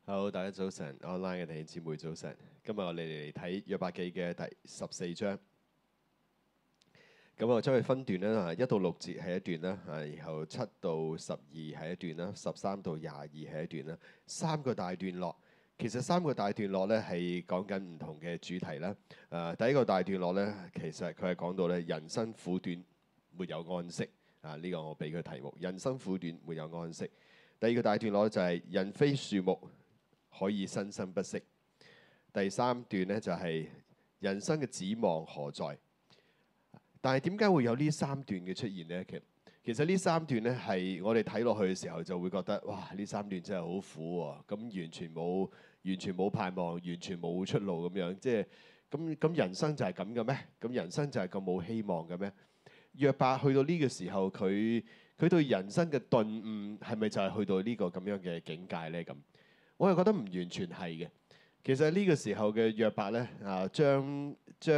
好，大家早晨，online 嘅弟兄姊妹早晨。今日我哋嚟睇約伯記嘅第14章。咁我將佢分段啦，1到6節係一段啦，然後7到12係一段啦，13到22係一段啦，三個大段落。其實三個大段落咧係講緊唔同嘅主題啦。第一個大段落咧，其實佢係講到咧人生苦短，沒有安息。呢個我俾佢題目：人生苦短，沒有安息。第二個大段落就係人非樹木，可以生生不息。第三段咧就係人生嘅指望何在？但係點解會有呢三段嘅出現呢？其實呢三段咧係我哋睇落去嘅時候就會覺得，哇！呢三段真係好苦喎，咁完全冇盼望，完全冇出路咁樣，即係咁人生就係咁嘅咩？咁人生就係咁冇希望嘅咩？約伯去到呢個時候，佢對人生嘅頓悟係咪就係去到呢個咁樣嘅境界咧？咁我又覺得唔完全係嘅。其實呢個時候嘅約伯咧，將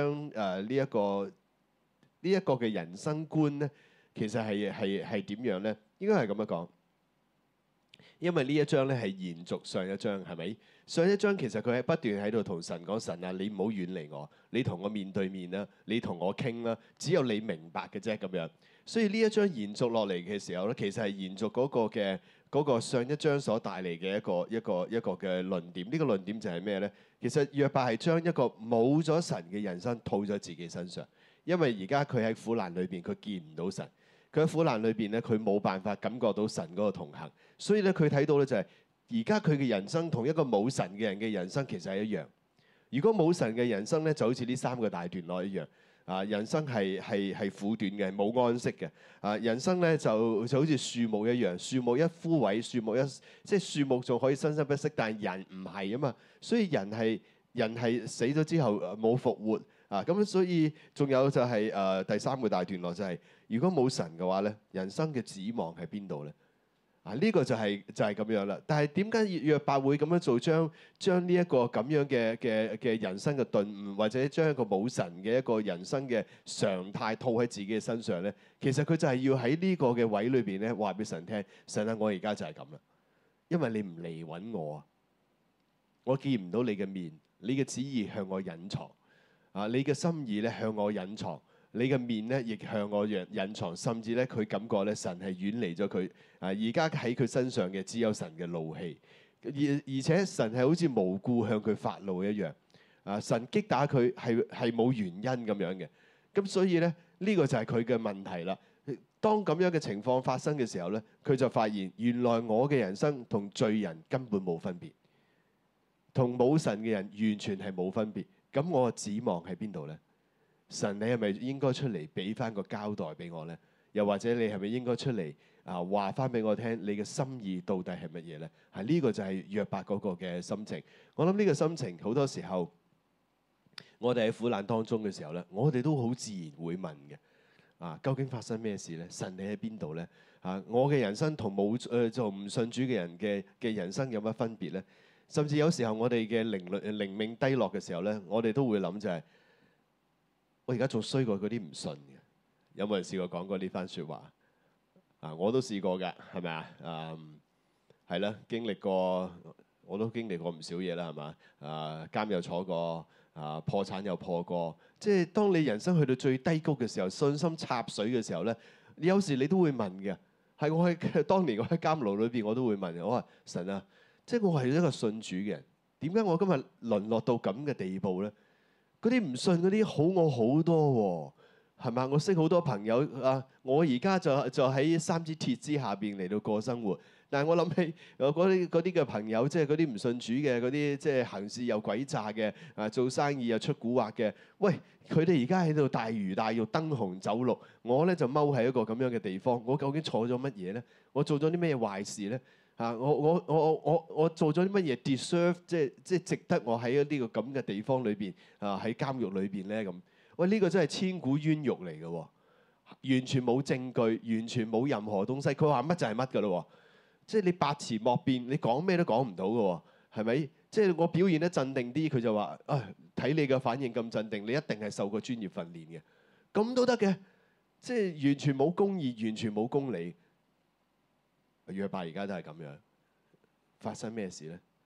呢一個嘅人生觀咧，其實係點樣咧？應該係咁樣講，因為呢一章咧係延續上一章，係咪？上一章其實佢係不斷喺度同神講：神啊，你唔好遠離我，你同我面對面啦，你同我傾啦，只有你明白嘅啫咁樣。所以呢一章延續落嚟嘅時候咧，其實係延續嗰個上一章所帶嚟嘅一個嘅論點。呢個論點就係咩咧？其實約伯係將一個冇咗神嘅人生套咗自己身上。因為而家佢喺苦難裏邊，佢見唔到神。佢喺苦難裏邊咧，佢冇辦法感覺到神嗰個同行。所以咧，佢睇到咧就係而家佢嘅人生同一個冇神嘅人嘅人生其實係一樣。如果冇神嘅人生咧，就好似呢三個大段落一樣。人生係苦短嘅，冇安息嘅。人生咧就好似樹木一樣，樹木一枯萎，即係樹木仲可以生生不息，但係人唔係啊嘛。所以人係死咗之後冇復活。咁所以仲有就係第三個大段落就係，如果冇神嘅話咧，人生嘅指望喺邊度咧？呢個就係咁樣啦。但係點解約伯會咁樣做，將呢一個咁樣嘅人生嘅頓悟，或者將一個冇神嘅一個人生嘅常態套喺自己嘅身上咧？其實佢就係要喺呢個嘅位裏邊咧，話俾神聽：神啊，我而家就係咁啦，因為你唔嚟揾我啊，我見唔到你嘅面，你嘅旨意向我隱藏。你嘅心意咧向我隱藏，你嘅面咧亦向我隱藏，甚至咧佢感覺咧神係遠離咗佢。而家喺佢身上嘅只有神嘅怒氣，而且神係好似無故向佢發怒一樣。神擊打佢係冇原因咁樣嘅。咁所以咧呢個就係佢嘅問題啦。當咁樣嘅情況發生嘅時候咧，佢就發現原來我嘅人生同罪人根本冇分別，同冇神嘅人完全係冇分別。咁我嘅指望喺邊度咧？神，你係咪應該出嚟俾翻個交代俾我咧？又或者你係咪應該出嚟話翻俾我聽，你嘅心意到底係乜嘢咧？呢個就係約伯嗰個嘅心情。我諗呢個心情好多時候，我哋喺苦難當中嘅時候咧，我哋都好自然會問嘅。究竟發生咩事咧？神，你喺邊度咧？我嘅人生同就唔信主嘅人嘅人生有乜分別咧？甚至有時候我哋嘅靈命低落嘅時候咧，我哋都會諗就係，我而家仲衰過嗰啲唔信嘅。有冇人試過講過呢番説話？我都試過㗎，係咪啊？係啦，我都經歷過唔少嘢啦，係嘛？監又坐過，破產又破過。即係當你人生去到最低谷嘅時候，信心插水嘅時候咧，有時你都會問嘅。當年我喺監牢裏邊，我都會問我話：神啊！即係我係一個信主嘅人，點解我今日淪落到咁嘅地步咧？嗰啲唔信嗰啲好我好多喎，係嘛？我識好多朋友我而家就喺三支鐵之下邊嚟到過生活。但係我諗起嗰啲嘅朋友，即係嗰啲唔信主嘅，嗰啲即係行事又詭詐嘅，做生意又出蠱惑嘅。喂，佢哋而家喺度大魚大肉、燈紅酒綠，我咧就踎喺一個咁樣嘅地方。我究竟錯咗乜嘢咧？我做咗啲咩壞事咧？我做咗啲乜嘢 deserve， 即係值得我喺呢個咁嘅地方裏邊喺監獄裏邊咧咁？喂，呢個真係千古冤獄嚟嘅喎，完全冇證據，完全冇任何東西。佢話乜就係乜㗎咯喎，即係你百詞莫辯，你講咩都講唔到嘅喎，係咪？即係我表現得鎮定啲，佢就話睇你嘅反應咁鎮定，你一定係受過專業訓練嘅，咁都得嘅，即係完全冇公義，完全冇公理。約伯而家都係咁樣，發生咩事咧？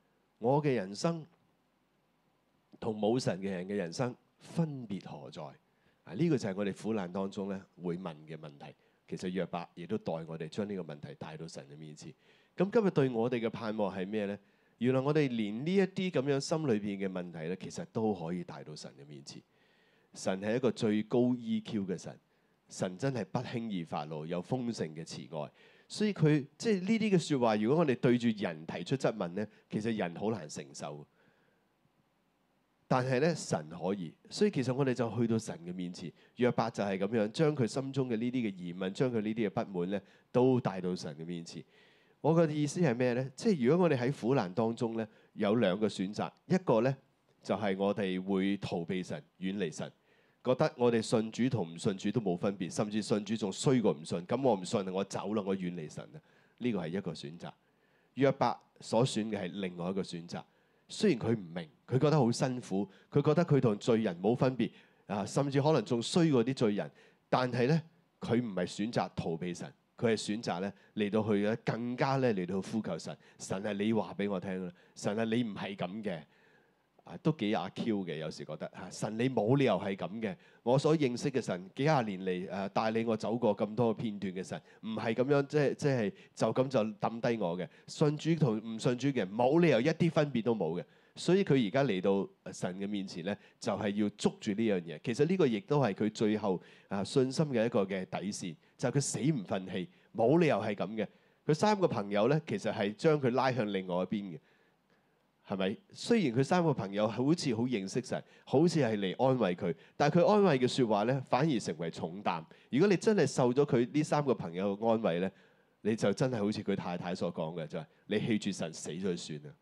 我嘅人生同冇神嘅人嘅人生分別何在？呢個就係我哋苦難當中咧會問嘅問題。其實約伯亦都代我哋將呢個問題帶到神嘅面前。咁今日對我哋嘅盼望係咩咧？原來我哋連呢一啲咁樣心裏邊嘅問題咧，其實都可以帶到神嘅面前。神係一個最高 EQ 嘅神，神真係不輕易發怒，有豐盛嘅慈愛。所以佢即係呢啲嘅説話，如果我哋對住人提出質問咧，其實人好難承受。但係咧，神可以，所以其實我哋就去到神嘅面前。約伯就係咁樣，將佢心中嘅呢啲嘅疑問，將佢呢啲嘅不滿咧，都帶到神嘅面前。我嘅意思係咩咧？即係如果我哋喺苦難當中咧，有兩個選擇，一個咧就係我哋會逃避神、遠離神，覺得我哋信主同唔信主都冇分別，甚至信主仲衰過唔信。咁我唔信，我走啦，我遠離神啊！呢個係一個選擇。約伯所選嘅係另外一個選擇。雖然佢唔明，佢覺得好辛苦，佢覺得佢同罪人冇分別啊，甚至可能仲衰過啲罪人。但係咧，佢唔係選擇逃避神，佢係選擇咧嚟到去咧更加咧嚟到呼求神。神啊，你話俾我聽啦，神啊，你唔係咁嘅啊，都幾阿 Q 嘅。有時覺得嚇神你冇理由係咁嘅。我所認識嘅神幾廿年嚟誒帶領我走過咁多個片段嘅神，唔係咁樣就咁就抌低我嘅。信主同唔信主嘅人冇理由一啲分別都冇嘅。所以佢而家嚟到神嘅面前咧，就係要捉住呢樣嘢。其實呢個亦都係佢最後信心嘅一個嘅底線，就係佢死唔忿氣，冇理由係咁嘅。佢三個朋友咧，其實係將佢拉向另外一邊嘅。係咪？雖然佢三個朋友好似好認識神，好似係嚟安慰佢，但係佢安慰嘅説話咧，反而成為重擔。如果你真係受咗佢呢三個朋友嘅安慰咧，你就真係好似佢太太所講嘅，就係你棄絕神死咗就算啦，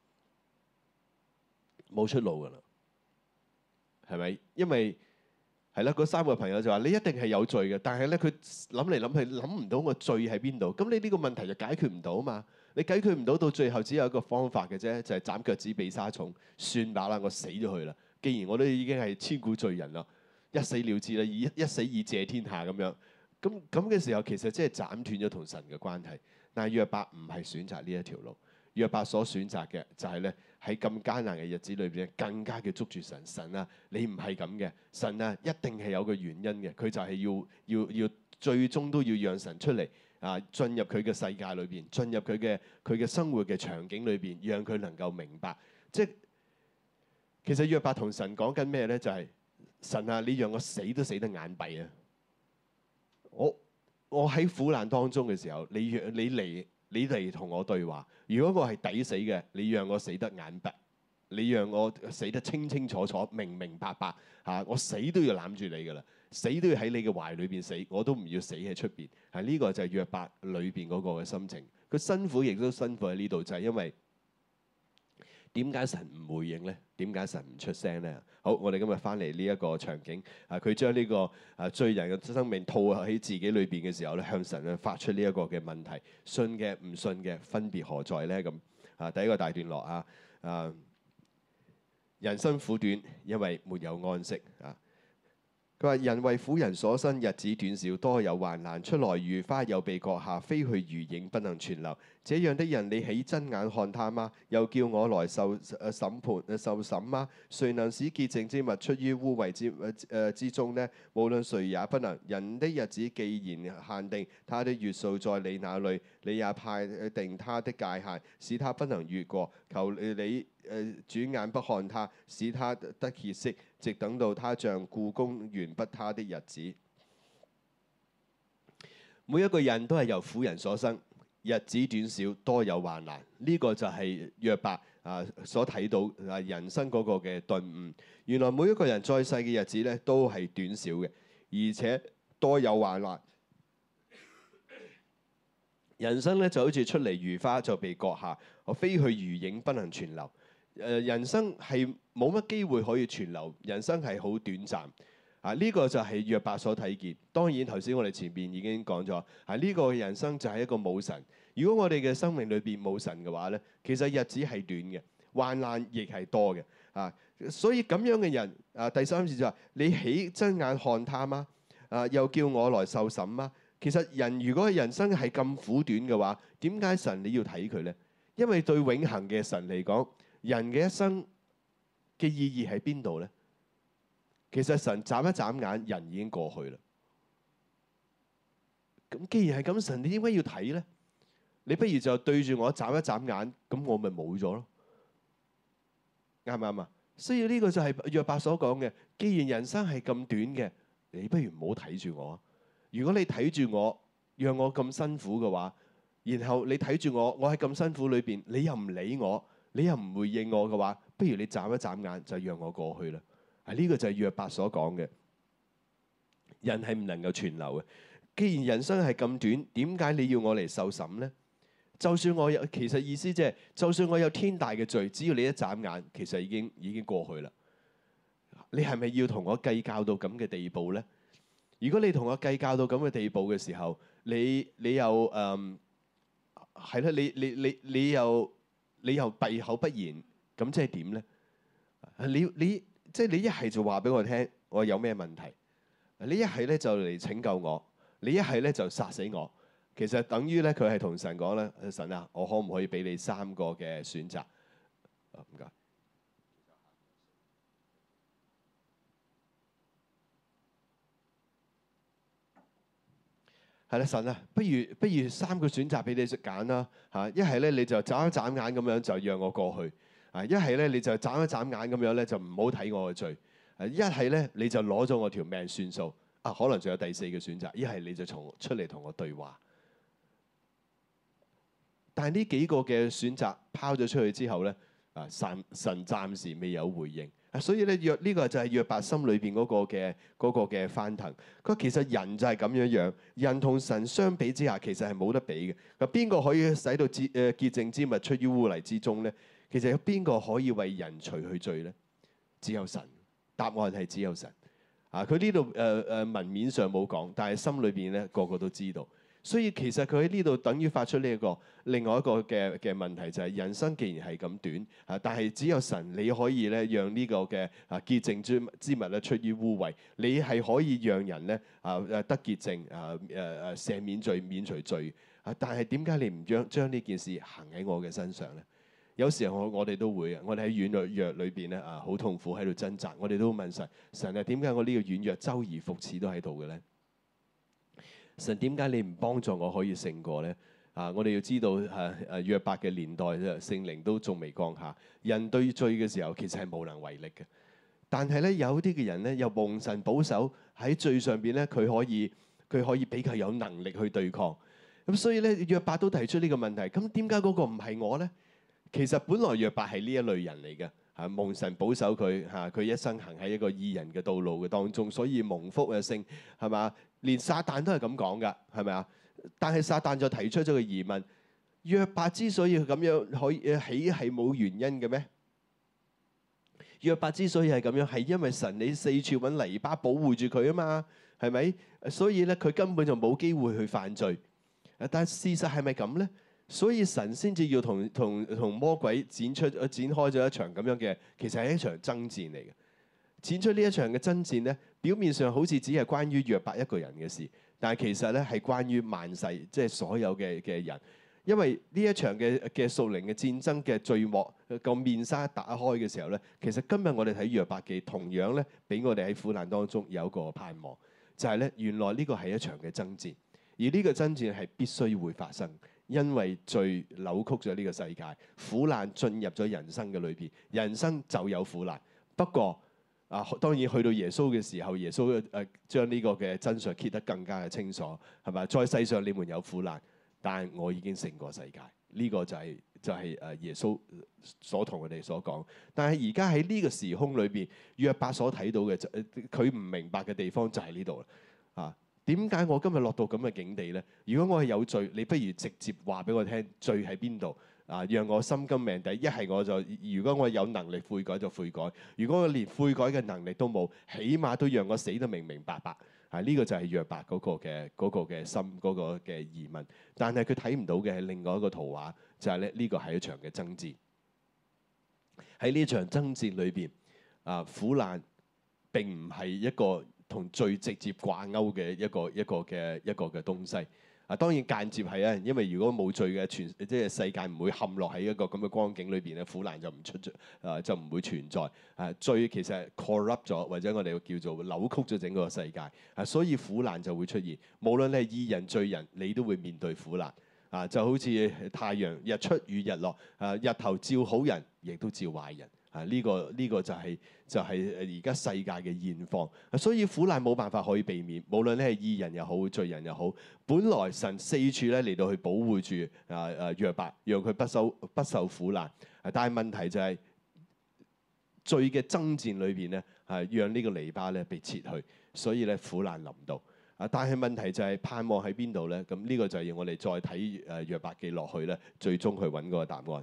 冇出路㗎啦，係咪？因為係啦，嗰三個朋友就話你一定係有罪嘅，但係咧佢諗嚟諗去諗唔到個罪喺邊度，咁你呢個問題就解決唔到啊嘛。你解決唔到，到最後只有一個方法嘅啫，就係斬腳趾避沙蟲，算吧啦，我死咗佢啦。既然我都已經係千古罪人啦，一死了之啦，一死以謝天下咁樣。咁嘅時候，其實即係斬斷咗同神嘅關係。但係約伯唔係選擇呢一條路，約伯所選擇嘅就係咧喺咁艱難嘅日子裏邊，更加嘅捉住神。神啊，你唔係咁嘅，神啊一定係有個原因嘅，佢就係要最終都要讓神出嚟。進入佢嘅世界裏邊，進入佢嘅生活嘅場景裏邊，讓佢能夠明白。即係其實約伯同神講緊咩咧？就係神啊，你讓我死都死得眼閉啊！我喺苦難當中嘅時候，你嚟同我對話。如果我係抵死嘅，你讓我死得眼閉，你讓我死得清清楚楚、明明白白嚇，我死都要攬住你㗎啦。死都要喺你嘅懷裏邊死，我都唔要死喺出邊。係呢個就係約伯裏邊嗰個嘅心情。佢辛苦亦都辛苦喺呢度，就係因為點解神唔回應咧？點解神唔出聲咧？好，我哋今日翻嚟呢一個場景，佢將呢個罪人嘅生命套喺自己裏邊嘅時候咧，向神發出呢一個嘅問題：信嘅唔信嘅分別何在咧？咁第一個大段落人生苦短，因為沒有安息啊。佢話：人為婦人所生，日子短少，多有患難。出來如花，又被割下，飛去如影，不能存留。這樣的人，你起睜眼看他嗎？又叫我來受審嗎？誰能使潔淨之物出於污穢之中呢？無論誰也不能。人的日子既然限定，他的月數在你那裏，你也派定他的界限，使他不能越過。求你轉眼不看他，使他得歇息，直等到他像僱工完畢他的日子。每一個人都係由婦人所生，日子短少，多有患難。呢個就係約伯所睇到人生嗰個嘅頓悟。原來每一個人在世嘅日子咧都係短少嘅，而且多有患難。人生咧就好似出嚟如花就被割下，我飛去如影不能存留。人生係冇乜機會可以存留，人生係好短暫。呢個就係約伯所睇見。當然頭先我哋前邊已經講咗，呢個人生就係一個冇神。如果我哋嘅生命裏邊冇神嘅話咧，其實日子係短嘅，患難亦係多嘅。所以咁樣嘅人，第三節就話：你起睜眼看他嗎？又叫我來受審嗎？其實人如果人生係咁苦短嘅話，點解神你要睇佢咧？因為對永恆嘅神嚟講， 人嘅一生嘅意義喺邊度咧？其實神眨一眨眼，人已經過去啦。咁既然係咁，神你點解要睇咧？你不如就對住我眨一眨眼，咁我咪冇咗咯？啱唔啱啊？所以呢個就係約伯所講嘅。既然人生係咁短嘅，你不如唔好睇住我。如果你睇住我，讓我咁辛苦嘅話，然後你睇住我，我喺咁辛苦裏邊，你又唔理我，你又唔回應我嘅話，不如你眨一眨眼就讓我過去啦。呢個就係約伯所講嘅。人係唔能夠存留嘅。既然人生係咁短，點解你要我嚟受審呢？就算我有，其實意思即係，就算我有天大嘅罪，只要你一眨眼，其實已經過去啦。你係咪要同我計較到咁嘅地步呢？如果你同我計較到咁嘅地步嘅時候，你又係啦，你又閉口不言，咁即係點呢？即係你一係就話俾我聽，我有咩問題？你一係咧就嚟拯救我，你一係咧就殺死我。其實等於咧佢係同神講咧，神啊，我可唔可以俾你3個嘅選擇？唔該。係啦，神啊，不如3個選擇俾你揀啦嚇。一係咧你就眨一眨眼咁樣就讓我過去，一係咧你就眨一眨眼咁樣咧就唔好睇我嘅罪，一係咧你就攞咗我條命算數。可能仲有第4個選擇，一係你就出嚟同我對話。但係呢幾個嘅選擇拋咗出去之後咧，神暫時未有回應。所以咧呢個就係約伯心裏邊嗰個嘅翻騰。佢其實人就係咁樣樣，人同神相比之下，其實係冇得比嘅。嗱，邊個可以使到潔淨之物出於污泥之中咧？其實有邊個可以為人除去罪咧？只有神。答案係只有神。佢呢度文面上冇講，但係心裏邊咧個個都知道。所以其實佢喺呢度等於發出呢另外一個嘅問題，就係人生既然係咁短，但係只有神你可以咧讓呢個嘅潔淨之物咧出於污穢，你係可以讓人咧得潔淨赦免罪免除罪。但係點解你唔將呢件事行喺我嘅身上咧？有時候我哋都會我哋喺軟弱裏邊咧好痛苦喺度掙扎，我哋都問神啊，點解我呢個軟弱周而復始都喺度嘅咧？神，點解你唔幫助我可以勝過咧？我哋要知道約伯嘅年代聖靈都仲未降下，人對罪嘅時候其實係無能為力嘅。但係咧有啲嘅人咧又蒙神保守喺罪上邊咧，佢可以比較有能力去對抗。咁所以咧約伯都提出呢個問題，咁點解嗰個唔係我咧？其實本來約伯係呢一類人嚟嘅，蒙神保守佢佢一生行喺一個義人嘅道路嘅當中，所以蒙福嘅聖係嘛？連撒旦都係咁講㗎，係咪啊？但係撒旦就提出咗個疑問：約伯之所以咁樣可以起係冇原因嘅咩？約伯之所以係咁樣，係因為神你四處揾籬笆保護住佢啊嘛，係咪？所以咧佢根本就冇機會去犯罪。但係事實係咪咁咧？所以神先至要同魔鬼展開咗一場咁樣嘅，其實係一場爭戰嚟嘅。展出呢一場嘅爭戰咧，表面上好似只係關於約伯一個人嘅事，但係其實咧係關於萬世，即係所有嘅人。因為呢一場嘅屬靈嘅戰爭嘅序幕個面紗打開嘅時候咧，其實今日我哋睇約伯記，同樣咧俾我哋喺苦難當中有一個盼望，就係咧原來呢個係一場嘅爭戰，而呢個爭戰係必須會發生。因為罪扭曲咗呢個世界，苦難進入咗人生嘅裏邊，人生就有苦難。不過當然去到耶穌嘅時候，耶穌將呢個嘅真相揭得更加嘅清楚，係咪？在世上你們有苦難，但係我已經勝過世界。呢個就係耶穌所同我哋所講。但係而家喺呢個時空裏邊，約伯所睇到嘅佢唔明白嘅地方就喺呢度啦。點解我今日落到咁嘅境地咧？如果我係有罪，你不如直接話俾我聽，罪喺邊度？讓我心甘命抵。一係我就，如果我有能力悔改就悔改；如果我連悔改嘅能力都冇，起碼都讓我死得明明白白。呢個就係約伯嗰個嘅心嗰個嘅疑問。但係佢睇唔到嘅係另外一個圖畫，就係咧呢個係一場嘅爭戰。喺呢場爭戰裏邊，苦難並唔係一個同罪直接掛鈎嘅一個嘅東西。 當然間接係啊，因為如果冇罪嘅即係世界唔會陷落喺一個咁嘅光景裏邊咧，苦難就唔出就唔會存在。罪其實係 corrupt 咗，或者我哋叫做扭曲咗整個世界。所以苦難就會出現。無論你係義人罪人，你都會面對苦難。就好似太陽日出與日落，日頭照好人，亦都照壞人。呢個就係而家世界嘅現況。所以苦難冇辦法可以避免，無論你係義人又好，罪人又好。本來神四處咧嚟到去保護住約伯，讓佢不受苦難。但係問題就係罪嘅爭戰裏邊咧，讓呢個籬笆咧被撤去，所以咧苦難臨到。但係問題就係盼望喺邊度咧？咁呢個就係要我哋再睇約伯記落去咧，最終去揾嗰個答案。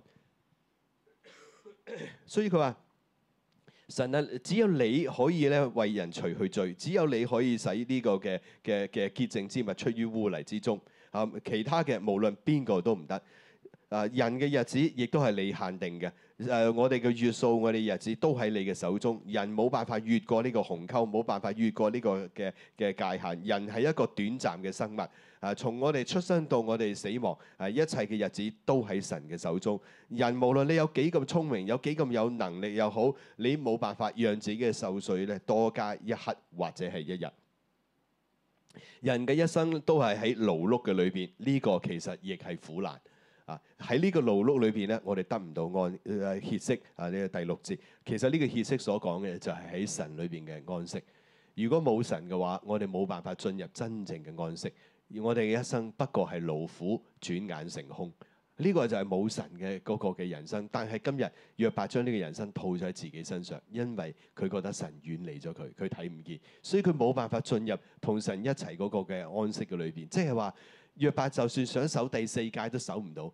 所以佢話：神啊，只有你可以咧為人除去罪，只有你可以使呢個嘅潔淨之物出於污泥之中。其他嘅無論邊個都唔得。人嘅日子亦都係你限定嘅。我哋嘅月數，我哋日子都喺你嘅手中。人冇辦法越過呢個鴻溝，冇辦法越過呢個嘅界限。人係一個短暫嘅生物。從我哋出生到我哋死亡，一切嘅日子都喺神嘅手中。人無論你有幾咁聰明，有幾咁有能力又好，你冇辦法讓自己嘅壽歲咧多加一刻或者係一日。人嘅一生都係喺勞碌嘅裏邊，呢個其實亦係苦難。喺呢個勞碌裏邊咧，我哋得唔到歇息。呢個第6節，其實呢個歇息所講嘅就係喺神裏邊嘅安息。如果冇神嘅話，我哋冇辦法進入真正嘅安息。而我哋嘅一生不過係勞苦，轉眼成空。呢個就係冇神嘅嗰個嘅人生。但係今日約伯將呢個人生套咗喺自己身上，因為佢覺得神遠離咗佢，佢睇唔見，所以佢冇辦法進入同神一齊嗰個嘅安息嘅裏邊。即係話約伯就算想守第4誡都守唔到。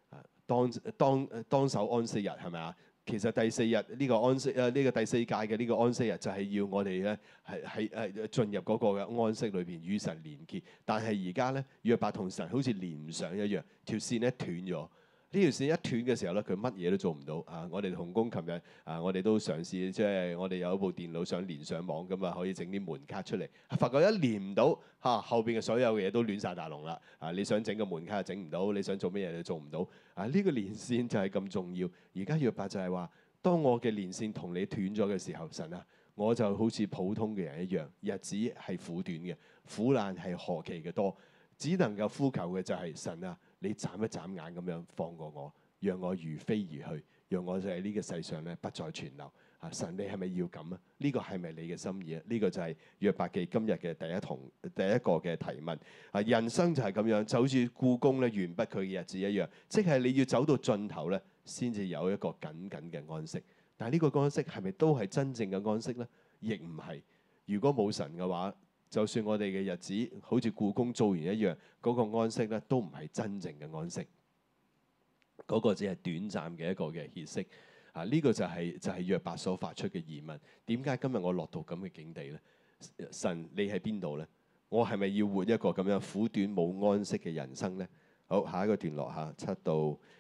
當守安息日係咪啊？其實第4日呢個安息呢個第4誡嘅呢個安息日就係要我哋咧係進入嗰個嘅安息裏邊與神連結。但係而家咧約伯同神好似連唔上一樣，條線咧斷咗。呢條線一斷嘅時候咧，佢乜嘢都做唔到。我哋同工琴日我哋都嘗試，即係我哋有一部電腦想連上網咁啊，可以整啲門卡出嚟。發覺一連唔到後邊嘅所有嘅嘢都亂晒大龍啦。你想整個門卡又整唔到，你想做乜嘢就做唔到。呢個連線就係咁重要。而家約伯就係話：當我嘅連線同你斷咗嘅時候，神啊，我就好似普通嘅人一樣，日子係苦短嘅，苦難係何其嘅多，只能夠呼求嘅就係神啊！你眨一眨眼咁樣放過我，讓我如飛而去，讓我就喺呢個世上咧不再存留。神，你係咪要咁啊？呢個係咪你嘅心意啊？呢個就係約伯記今日嘅第一個嘅提問。人生就係咁樣，就好似僱工咧完畢佢嘅日子一樣，即係你要走到盡頭咧，先至有一個緊緊嘅安息。但係呢個安息係咪都係真正嘅安息咧？亦唔係。如果冇神嘅話，就算我哋嘅日子好似僱工做完一樣，嗰個安息咧都唔係真正嘅安息，嗰個只係短暫嘅一個嘅歇息。呢個就係約伯所發出嘅疑問。點解今日我落到咁嘅境地咧？神，你喺邊度咧？我係咪要活一個咁樣苦短冇安息嘅人生咧？好，下一個段落7到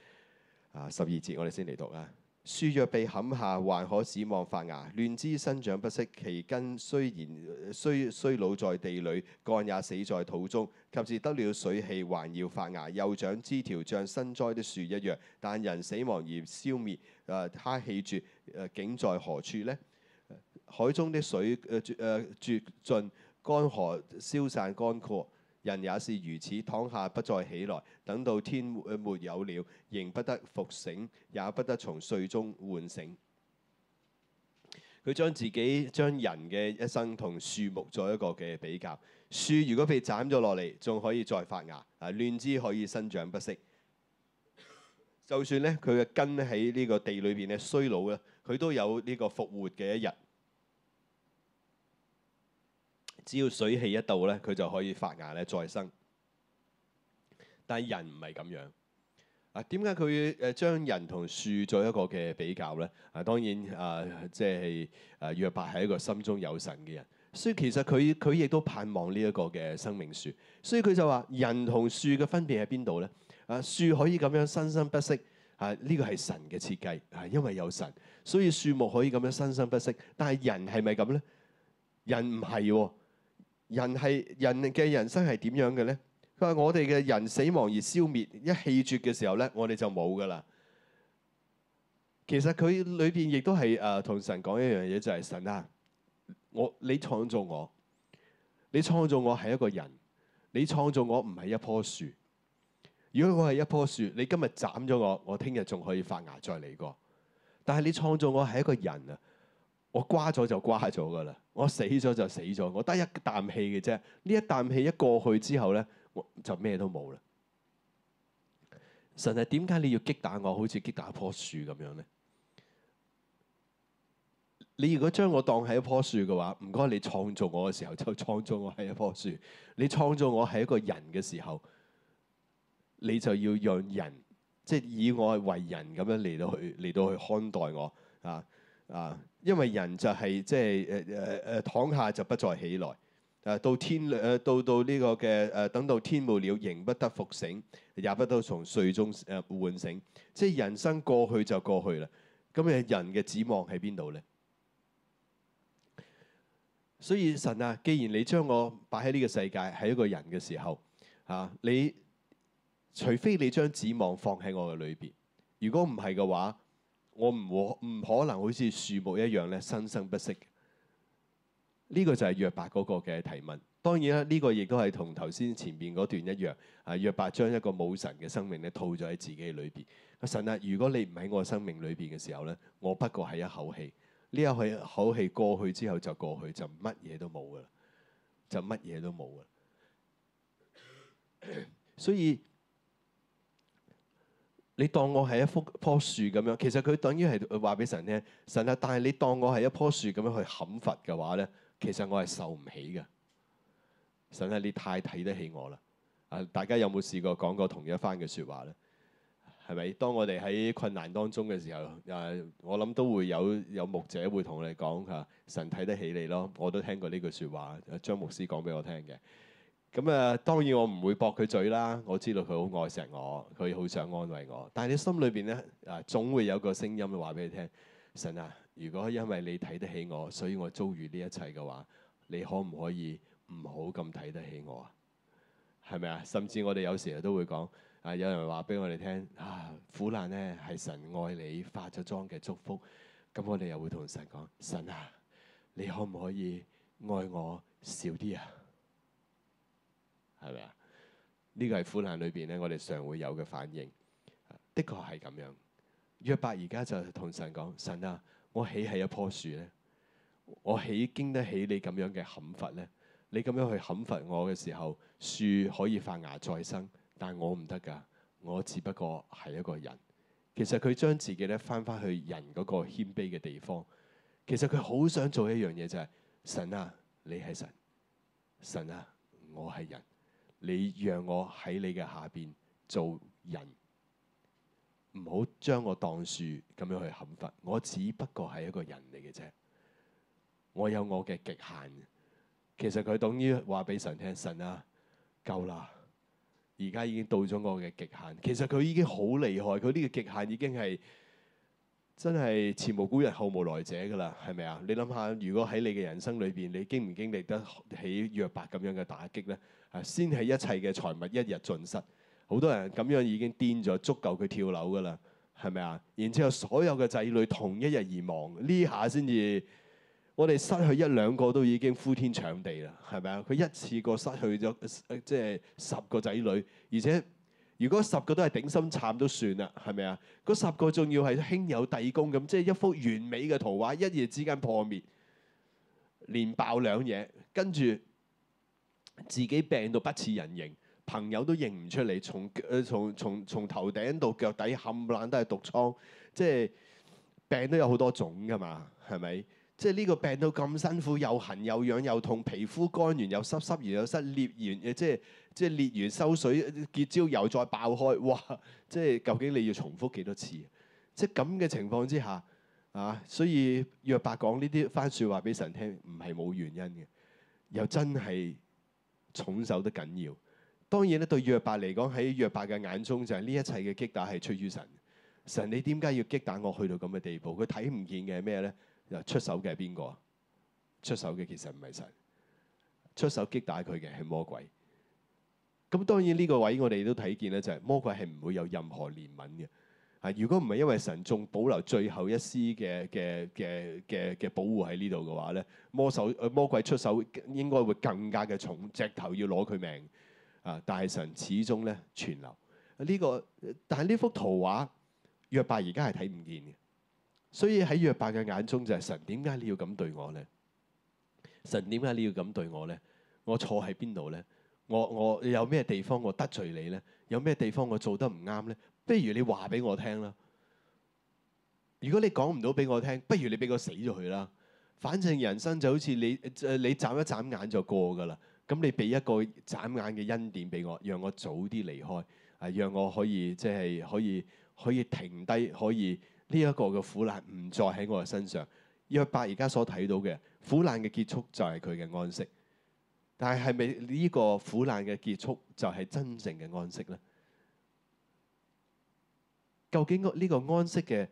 12節，我哋先嚟讀啊。樹若被砍下，還可指望發芽；嫩枝生長不息，其根雖老在地裏，幹也死在土中。及至得了水氣，還要發芽，又長枝條，像新栽的樹一樣。但人死亡而消滅，他氣絕，竟在何處呢？海中的水絕盡，乾河消散乾涸。人也是如此，躺下不再起來，等到天沒有了，仍不得復醒，也不得從睡中喚醒。佢將人嘅一生同樹木做一個嘅比較。樹如果被斬咗落嚟，仲可以再發芽，嫩枝可以生長不息。就算咧佢嘅根喺呢個地裏邊咧衰老咧，佢都有呢個復活嘅一日。只要水氣一到咧，佢就可以發芽咧再生。但係人唔係咁樣。點解佢將人同樹做一個嘅比較咧？當然即係約伯係一個心中有神嘅人，所以其實佢亦都盼望呢一個嘅生命樹。所以佢就話：人同樹嘅分別喺邊度咧？樹可以咁樣生生不息，呢個係神嘅設計，因為有神，所以樹木可以咁樣生生不息。但係人係咪咁咧？人唔係喎。人嘅人生係點樣嘅咧？ 佢話我哋嘅人死亡而消滅，一氣絕嘅時候咧，我哋就冇噶啦。其實佢裏邊亦都係同神講一樣嘢，就係神啊，你創造我，你創造我係一個人，你創造我唔係一棵樹。如果我係一棵樹，你今日斬咗我，我聽日仲可以發芽再嚟過。但係你創造我係一個人啊，我瓜咗就瓜咗噶啦，我死咗就死咗，我得一啖氣嘅啫。呢一啖氣一過去之後咧，我就咩都冇啦。神係點解你要擊打我，好似擊打一棵樹咁樣咧？你如果將我當係一棵樹嘅話，唔該你創造我嘅時候就創造我係一棵樹。你創造我係一個人嘅時候，你就要讓人即係以我為人咁樣嚟到去看待我因為人就係即係躺下就不再起來。到呢個嘅等到天末了，仍不得復醒，也不得從睡中喚醒。即係人生過去就過去啦。咁人嘅指望喺邊度咧？所以神啊，既然你將我擺喺呢個世界係一個人嘅時候你除非你將指望放喺我嘅裏邊，如果唔係嘅話，我唔可能好似樹木一樣咧生生不息。呢個就係約伯嗰個嘅提問。當然啦，呢個亦都係同頭先前邊嗰段一樣。約伯將一個冇神嘅生命咧套咗喺自己裏邊。神啊，如果你唔喺我生命裏邊嘅時候咧，我不過係一口氣。呢一口氣過去之後就過去，就乜嘢都冇噶啦，就乜嘢都冇噶啦。所以你當我係一棵樹咁樣，其實佢等於係話俾神聽，神啊，但係你當我係一棵樹咁樣去砍伐嘅話咧，其實我係受唔起嘅。神啊，你太睇得起我啦！大家有冇試過講過同一番嘅説話咧？係咪？當我哋喺困難當中嘅時候，我諗都會有牧者會同我哋講嚇，神睇得起你咯。我都聽過呢句説話，張牧師講俾我聽嘅。咁當然我唔會駁佢嘴啦。我知道佢好愛錫我，佢好想安慰我。但係你心裏邊咧總會有個聲音話俾你聽：神啊，如果因為你睇得起我，所以我遭遇呢一切嘅話，你可唔可以唔好咁睇得起我啊？係咪啊？甚至我哋有時都會講。有人話俾我哋聽苦難咧係神愛你化咗妝嘅祝福。咁我哋又會同神講：神啊，你可唔可以愛我少啲啊？係咪啊？呢個係苦難裏邊咧，我哋常會有嘅反應。的確係咁樣。約伯而家就同神講：神啊，我豈係一棵樹咧？我豈經得起你咁樣嘅砍伐咧？你咁樣去砍伐我嘅時候，樹可以發芽再生。但我唔得㗎，我只不過係一個人。其實佢將自己咧翻去人嗰個謙卑嘅地方。其實佢好想做一樣嘢就係：神啊，你係神；神啊，我係人。你讓我喺你嘅下邊做人，唔好將我當樹咁樣去砍伐。我只不過係一個人嚟嘅啫，我有我嘅極限。其實佢等於話俾神聽：神啊，夠啦！而家已經到咗我嘅極限，其實佢已經好厲害，佢呢個極限已經係真係前無古人後無來者㗎啦，係咪啊？你諗下，如果喺你嘅人生裏邊，你經唔經歷得起約伯咁樣嘅打擊咧？先係一切嘅財物一日盡失，好多人咁樣已經癲咗，足夠佢跳樓㗎啦，係咪啊？然之後所有嘅仔女同一日而亡，呢下先至。我哋失去一兩個都已經呼天搶地啦，係咪啊？佢一次過失去咗即係10個仔女，而且如果10個都係頂心杉都算啦，係咪啊？嗰10個仲要係兄友弟恭咁，即係一幅完美嘅圖畫，一夜之間破滅，連爆兩嘢，跟住自己病到不似人形，朋友都認唔出嚟，從頭頂到腳底冚唪唥都係毒瘡，即係病都有好多種㗎嘛，係咪？即係呢個病到咁辛苦，又痕又癢又痛，皮膚乾完又濕，濕完又濕，裂完即係裂完收水，結焦又再爆開，哇！即係究竟你要重複幾多次？即係咁嘅情況之下所以約伯講呢啲番説話俾神聽，唔係冇原因嘅，又真係重手得緊要。當然咧，對約伯嚟講，喺約伯嘅眼中就係呢一切嘅擊打係出於神。神，你點解要擊打我去到咁嘅地步？佢睇唔見嘅係咩咧？出手嘅係邊個？出手嘅其實唔係神，出手擊打佢嘅係魔鬼。 咁當然呢個位我哋都睇見咧，就係魔鬼係唔會有任何憐憫嘅。如果唔係因為神仲保留最後一絲嘅保護喺呢度嘅話咧，魔鬼出手應該會更加嘅重，直頭要攞佢命。但係神始終咧存留但係呢幅圖畫約伯而家係睇唔見嘅，所以喺約伯嘅眼中就係神，點解你要咁對我咧？神，點解你要咁對我咧？我錯喺邊度咧？我有咩地方我得罪你咧？有咩地方我做得唔啱咧？不如你話俾我聽啦。如果你講唔到俾我聽，不如你俾我死咗佢啦。反正人生就好似你眨一眨眼就過㗎啦。咁你俾一個眨眼嘅恩典俾我，讓我早啲離開，讓我可以可以停低，可以呢一個嘅苦難唔再喺我嘅身上。約伯而家所睇到嘅苦難嘅結束就係佢嘅安息，但係咪呢個苦難嘅結束就係真正嘅安息咧？究竟呢個安息嘅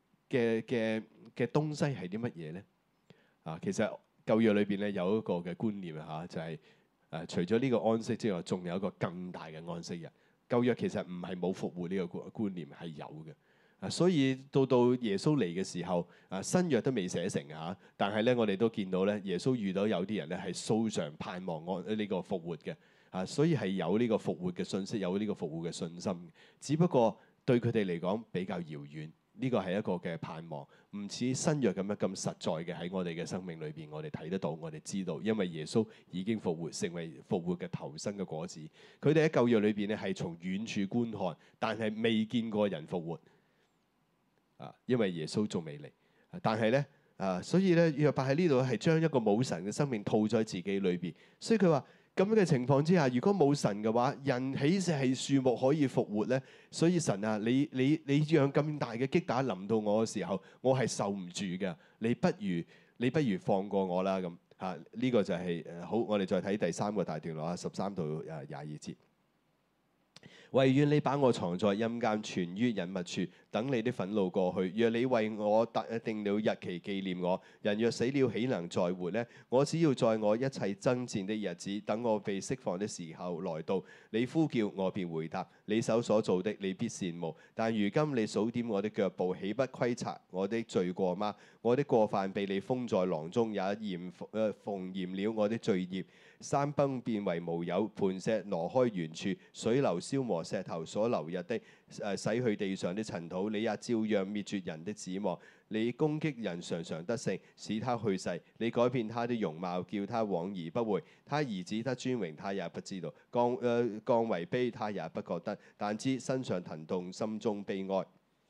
東西係啲乜嘢咧？其實舊約裏邊咧有一個嘅觀念就係除咗呢個安息之外，仲有一個更大嘅安息日。舊約其實唔係冇復活呢個觀念，係有嘅。所以到耶穌嚟嘅時候，新約都未寫成但係咧我哋都見到咧，耶穌遇到有啲人咧係素常盼望呢個復活嘅。所以係有呢個復活嘅信息，有呢個復活嘅信心。只不過對佢哋嚟講比較遙遠，呢個係一個嘅盼望，唔似新約咁樣咁實在嘅喺我哋嘅生命裏邊，我哋睇得到，我哋知道，因為耶穌已經復活，成為復活嘅頭生嘅果子。佢哋喺舊約裏邊咧係從遠處觀看，但係未見過人復活因為耶穌仲未嚟。但係咧所以咧約伯喺呢度係將一個冇神嘅生命套咗喺自己裏邊，所以佢話。咁樣嘅情況之下，如果冇神嘅話，人豈係樹木可以復活咧？所以神你讓咁大嘅擊打臨到我嘅時候，我係受唔住嘅。你不如放過我啦咁呢個就係好。我哋再睇第三個大段落13到22節。惟願你把我藏在陰間，存於隱密處，等你的憤怒過去。若你為我定了日期紀念我，人若死了，豈能再活呢？我只要在我一切爭戰的日子，等我被釋放的時候來到，你呼叫我便回答。你手所造的，你必羨慕。但如今你數點我的腳步，豈不窺察我的罪過嗎？我的過犯被你封在囊中，也縫嚴了我的罪孽。山崩變為無有，磐石挪開原處，水流消磨石頭所流入的，洗去地上的塵土。你也照樣滅絕人的指望。你攻擊人常常得勝，使他去世。你改變他的容貌，叫他往而不回。他兒子得尊榮，他也不知道；降為卑，他也不覺得。但知身上疼痛，心中悲哀。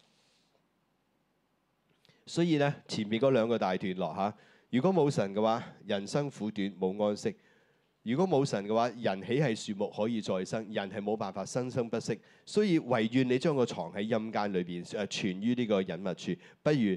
所以咧，前面嗰兩個大段落如果冇神嘅話，人生苦短，冇安息。如果冇神嘅話，人豈係樹木可以再生？人係冇辦法生生不息。所以惟願你將我藏喺陰間裏邊，存於呢個隱密處。不如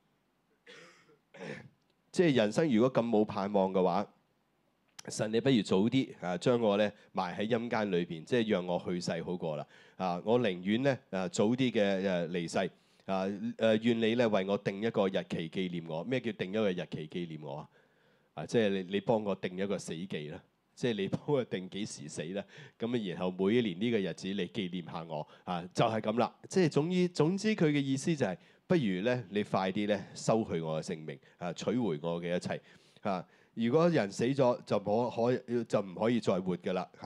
即係人生如果咁冇盼望嘅話，神你不如早啲將我咧埋喺陰間裏邊，即係讓我去世好過啦。我寧願咧早啲嘅離世。願你咧為我定一個日期紀念我。咩叫定一個日期紀念我即係你幫我定一個死期啦。即係你幫我定幾時死啦？咁然後每一年呢個日子你紀念下我就係咁啦。即係總之佢嘅意思就係，不如咧你快啲咧收去我嘅性命取回我嘅一切如果人死咗就唔可以再活㗎啦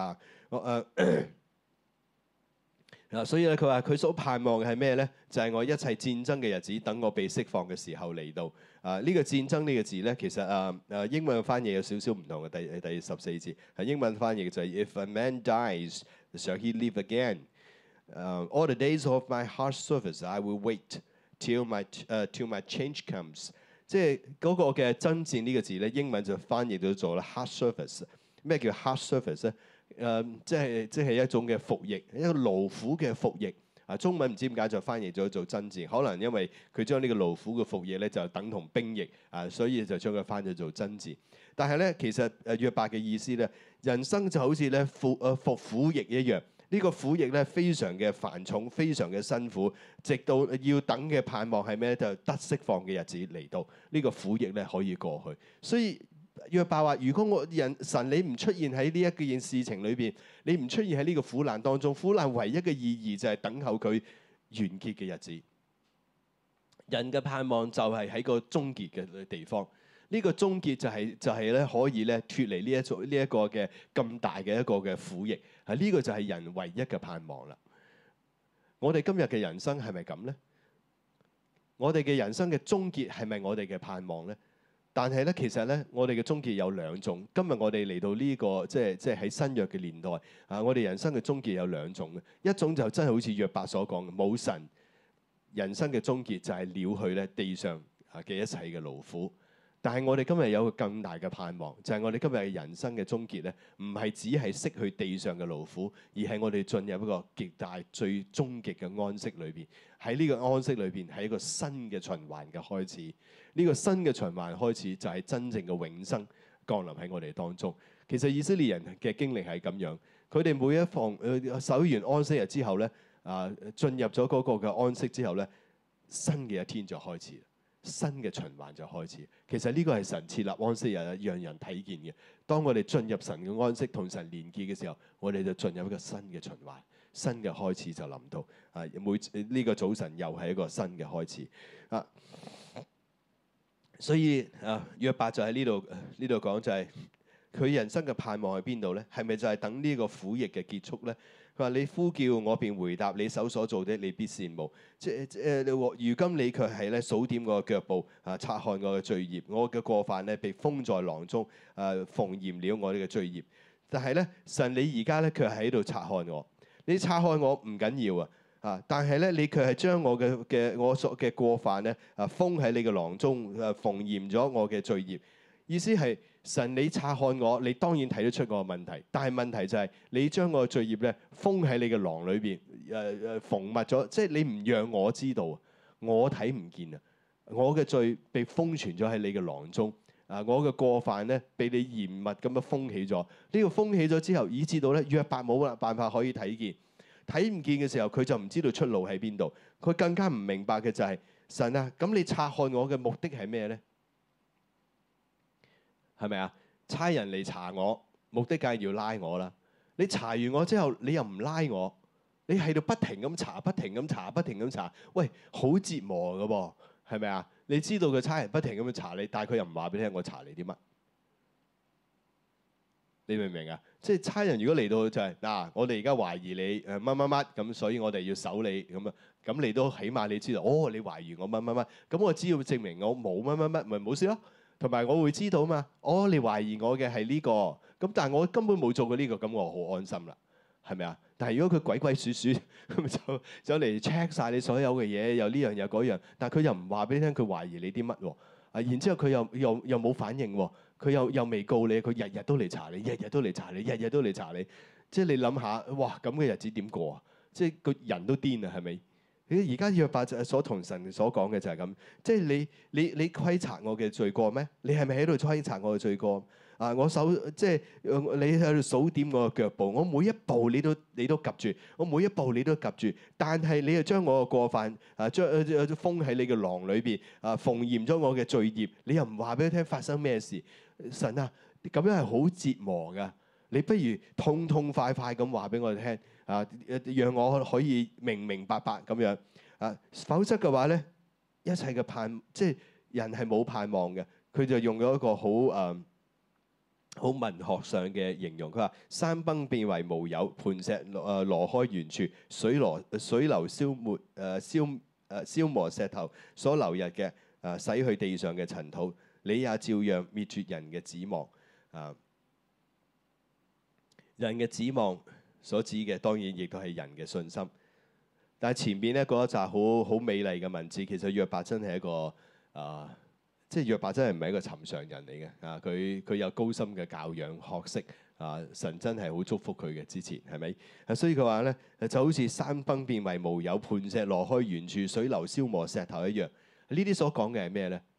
所以咧，佢話佢所盼望嘅係咩咧？就係我一切戰爭嘅日子，等我被釋放嘅時候嚟到。呢個戰爭呢個字咧，其實英文翻譯有少少唔同嘅。第14節英文翻譯就係 If a man dies, shall he live again? All the days of my harsh service, I will wait till my change comes。即係嗰個嘅爭戰呢個字咧，英文就翻譯到做啦 harsh service。咩叫 harsh service 咧？即係一種嘅服役，一個勞苦嘅服役中文唔知點解就翻譯咗做爭戰，可能因為佢將呢個勞苦嘅服役咧就等同兵役所以就將佢翻咗做爭戰。但係咧，其實約伯嘅意思咧，人生就好似咧服苦役一樣。呢個苦役咧非常嘅繁重，非常嘅辛苦，直到要等嘅盼望係咩？就得釋放嘅日子嚟到，呢個苦役咧可以過去。所以約伯話：如果神你唔出現喺呢一件事情裏邊，你唔出現喺呢個苦難當中，苦難唯一嘅意義就係等候佢完結嘅日子。人嘅盼望就係喺個終結嘅地方。呢個終結就係咧可以咧脫離呢一個嘅咁大嘅一個嘅苦役。呢個就係人唯一嘅盼望啦。我哋今日嘅人生係咪咁咧？我哋嘅人生嘅終結係咪我哋嘅盼望咧？但係咧，其實咧，我哋嘅終結有兩種。今日我哋嚟到呢個即係喺新約嘅年代啊，我哋人生嘅終結有兩種嘅。一種就真係好似約伯所講嘅，冇神，人生嘅終結就係了去咧地上嘅一切嘅勞苦。但係我哋今日有個更大嘅盼望，就係我哋今日嘅人生嘅終結咧，唔係只係熄去地上嘅勞苦，而係我哋進入一個極大最終極嘅安息裏邊。喺呢個安息裏邊係一個新嘅循環嘅開始。呢個新嘅循環開始就係真正嘅永生降臨喺我哋當中。其實以色列人嘅經歷係咁樣，佢哋每一守完安息日之後咧，進入咗嗰個嘅安息之後咧，新嘅一天就開始。新嘅循環就開始。其實呢個係神設立安息日，讓人睇見嘅。當我哋進入神嘅安息，同神連結嘅時候，我哋就進入一個新嘅循環，新嘅開始就臨到。呢個早晨又係一個新嘅開始。所以約伯就喺呢度講，就係佢人生嘅盼望喺邊度咧？係咪就係等呢個苦役嘅結束咧？佢話：你呼叫我便回答，你手所做的你必羨慕。如今你卻係咧數點我嘅腳步，察看我嘅罪孽，我嘅過犯咧被封在囊中，縫嚴了我哋嘅罪孽。但係咧，神你而家咧卻係喺度察看我，你察看我唔緊要啊！但係咧，你卻係將我所嘅過犯咧封喺你嘅囊中，縫嚴咗我嘅罪孽。意思係神你察看我，你當然睇得出我嘅問題，但係問題就係你將我嘅罪孽咧封喺你嘅囊裏邊，縫密咗，即係你唔讓我知道，我睇唔見啊！我嘅罪被封存咗喺你嘅囊中，我嘅過犯咧被你嚴密咁樣封起咗。呢個封起咗之後，以至到咧約伯冇辦法可以睇見，睇唔見嘅時候，佢就唔知道出路喺邊度。佢更加唔明白嘅就係神啊，咁你察看我嘅目的係咩咧？係咪啊？差人嚟查我，目的梗係要拉我啦。你查完我之後，你又唔拉我，你喺度不停咁查，不停咁查，不停咁查。喂，好折磨㗎噃，係咪啊？你知道個差人不停咁樣查你，但係佢又唔話俾你聽，我查你啲乜？你明唔明啊？即係差人如果嚟到就係嗱，我哋而家懷疑你乜乜乜咁，所以我哋要搜你咁啊。咁你都起碼你知道，哦，你懷疑我乜乜乜，咁我只要證明我冇乜乜乜，咪冇事咯。同埋我會知道嘛，哦，你懷疑我嘅係呢個，咁但係我根本冇做過呢個，咁我好安心啦，係咪啊？但係如果佢鬼鬼祟祟咁就走嚟 check 晒你所有嘅嘢，又呢樣又嗰樣，但係佢又唔話俾你聽，佢懷疑你啲乜喎？然之後佢又冇反應喎，佢又未告你，佢日日都嚟查你，日日都嚟查你，日日都嚟查你，即係你諗下，哇咁嘅日子點過啊？即係個人都癲啊，係咪？而家約伯所同神所講嘅就係咁，即係你窺察我嘅罪過咩？你係咪喺度窺察我嘅罪過？我即係你喺度數點我嘅腳步，我每一步你都及住，我每一步你都及住，但係你又將我嘅過犯將封喺你嘅囊裏邊，縫嚴咗我嘅罪孽，你又唔話俾佢聽發生咩事？神啊，咁樣係好折磨㗎，你不如痛痛快快咁話俾我哋聽。讓我可以明明白白咁樣否則嘅話咧，一切嘅即係人係冇盼望嘅。佢就用咗一個好文學上嘅形容，佢話山崩變為無有，磐石挪開原處，水流消磨石頭所流入嘅，洗去地上嘅塵土，你也照樣滅絕人嘅指望。人嘅指望所指嘅當然亦都係人嘅信心，但係前邊咧嗰一紮好美麗嘅文字，其實約伯真係一個即係約伯真係唔係一個尋常人嚟嘅佢有高深嘅教養學識神真係好祝福佢嘅之前係咪？所以佢話咧就好似山崩變為無有，磐石挪開原處，水流消磨石頭一樣。呢啲所講嘅係咩咧？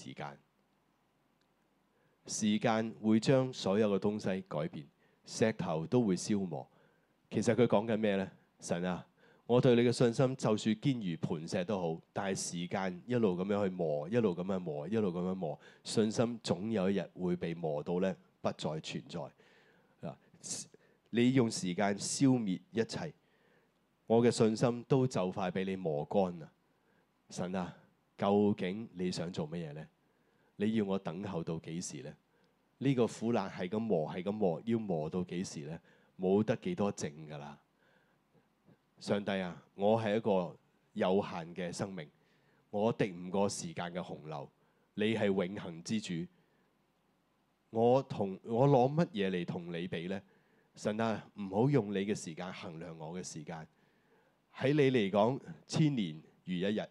時間會將所有嘅東西改變，石頭都會消磨。其實佢講緊咩咧？神啊， 我對你嘅信心就算堅如磐石都好，但係時間一路咁樣去磨，一路咁樣磨，一路咁樣磨，信心總有一日會被磨到咧不再存在。啊！你用時間消滅一切，我嘅信心都就快俾你磨乾啦。神啊，究竟你想做乜嘢咧？你要我等候到幾時咧？呢個苦難係咁磨，係咁磨，要磨到幾時咧？冇得幾多剩㗎啦！上帝啊，我係一個有限嘅生命，我敵唔過時間嘅洪流。你係永恆之主，我攞乜嘢嚟同你比呢？神啊，唔好用你嘅時間衡量我嘅時間。喺你嚟講，千年如一日，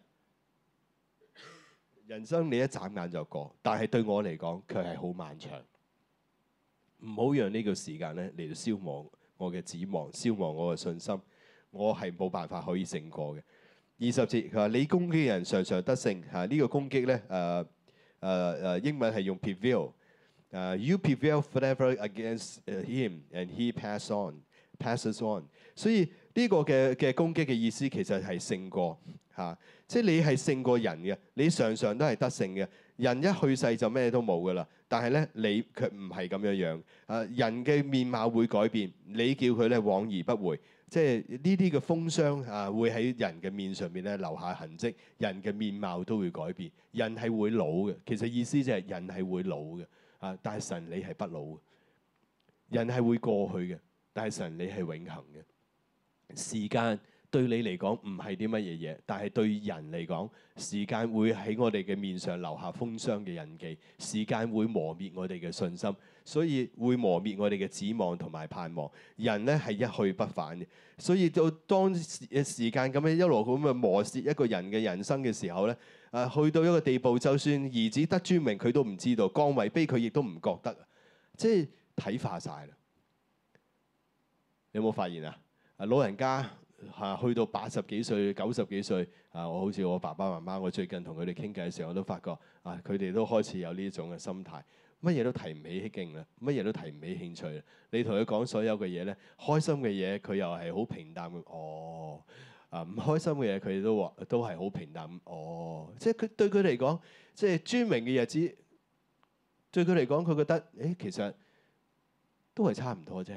人生你一眨眼就過，但係對我嚟講，卻係好漫長。唔好讓呢個時間咧嚟到消磨我嘅指望，消磨我嘅信心。我係冇辦法可以勝過嘅。20節佢話：你攻擊嘅人常常得勝。嚇，呢個攻擊咧英文係用 prevail。You prevail forever against him, and he passes on。所以呢個嘅攻擊嘅意思其實係勝過嚇，即係你係勝過人嘅，你常常都係得勝嘅。人一去世就咩都冇噶啦，但係咧你卻唔係咁樣樣。人嘅面貌會改變，你叫佢咧往而不回。即係呢啲嘅風霜會喺人嘅面上面咧留下痕跡，人嘅面貌都會改變。人係會老嘅，其實意思就係人係會老嘅。但係神你係不老嘅，人係會過去嘅，但係神你係永恆嘅。時間對你嚟講唔係啲乜嘢嘢，但係對人嚟講，時間會喺我哋嘅面上留下風霜嘅印記，時間會磨滅我哋嘅信心，所以會磨滅我哋嘅指望同埋盼望。人咧係一去不返嘅，所以到當時間咁樣一路咁樣磨蝕一個人嘅人生嘅時候咧，去到一個地步，就算兒子得尊名，佢都唔知道；降為卑，佢亦都唔覺得，即係睇化晒啦。你有冇發現啊？老人家去到80幾歲、90幾歲我好似我爸爸媽媽，我最近同佢哋傾偈嘅時候，我都發覺佢哋都開始有呢種嘅心態，乜嘢都提唔起勁啦，乜嘢都提唔起興趣啦。你同佢講所有嘅嘢咧，開心嘅嘢佢又係好平淡嘅，唔開心嘅嘢佢哋都係好平淡，即係佢對佢嚟講，即係尊榮嘅日子，對佢嚟講，佢覺得其實都係差唔多啫。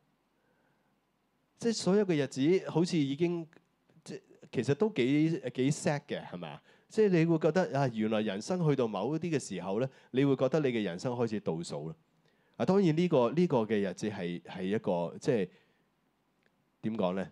即係所有嘅日子好似已經其實都幾 sad 嘅，係咪啊？即係你會覺得原來人生去到某一啲嘅時候咧，你會覺得你嘅人生開始倒數啦。當然呢個嘅日子係一個即係點講咧？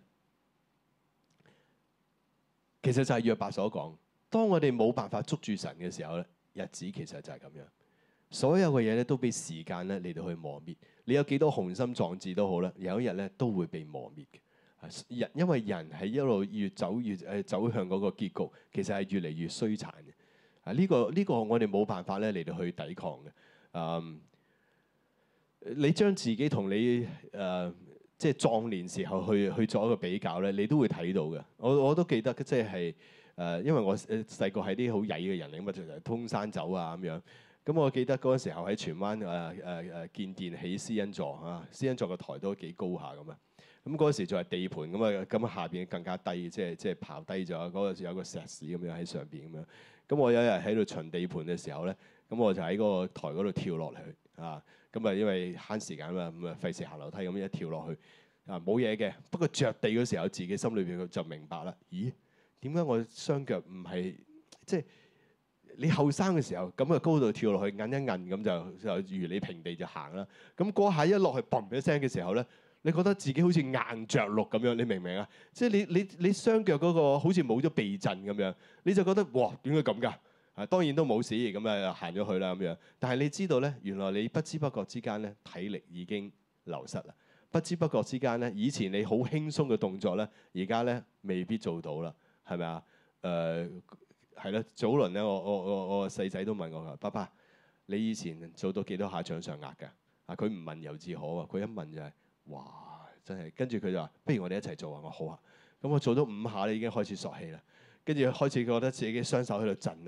其實就係約伯所講，當我哋冇辦法捉住神嘅時候咧，日子其實就係咁樣。所有嘅嘢咧都俾時間咧嚟到去磨滅。你有幾多雄心壯志都好啦，有一日咧都會被磨滅嘅。因為人係一路越走向嗰個結局，其實係越嚟越衰殘嘅。呢個我哋冇辦法咧嚟到去抵抗嘅。你將自己同你即係壯年時候去做一個比較咧，你都會睇到嘅。我都記得即係因為我細個係啲好曳嘅人嚟，咁就係通山走咁樣。咁我記得嗰陣時候喺荃灣建電起私恩座私恩座個台都幾高下咁啊。咁嗰時就係地盤咁下邊更加低，即係刨低咗嗰陣時有個石屎咁樣喺上邊咁樣。咁我有一日喺度巡地盤嘅時候咧，咁我就喺嗰個台嗰度跳落嚟咁因為慳時間嘛，咁費事行樓梯咁一跳落去冇嘢嘅。不過着地嗰時候，自己心裏邊就明白啦。咦？點解我雙腳唔係即係？你後生嘅時候咁高度跳落去，摁一摁咁就如你平地就行啦。咁嗰下一落去嘣一聲嘅時候咧，你覺得自己好似硬着陸咁樣，你明唔明啊？即係你雙腳嗰個好似冇咗避震咁樣，你就覺得哇，點解咁㗎？當然都冇事，咁行咗去啦咁樣。但係你知道咧，原來你不知不覺之間咧，體力已經流失啦。不知不覺之間咧，以前你好輕鬆嘅動作咧，而家咧未必做到啦，係咪啊？係啦，早輪咧，我個細仔都問我話：爸爸，你以前做到幾多下掌上壓㗎？佢唔問猶自可喎，佢一問就係、哇，真係。跟住佢就話：不如我哋一齊做啊！我好啊。咁我做到5下咧，已經開始索氣啦。跟住開始覺得自己雙手喺度震啊。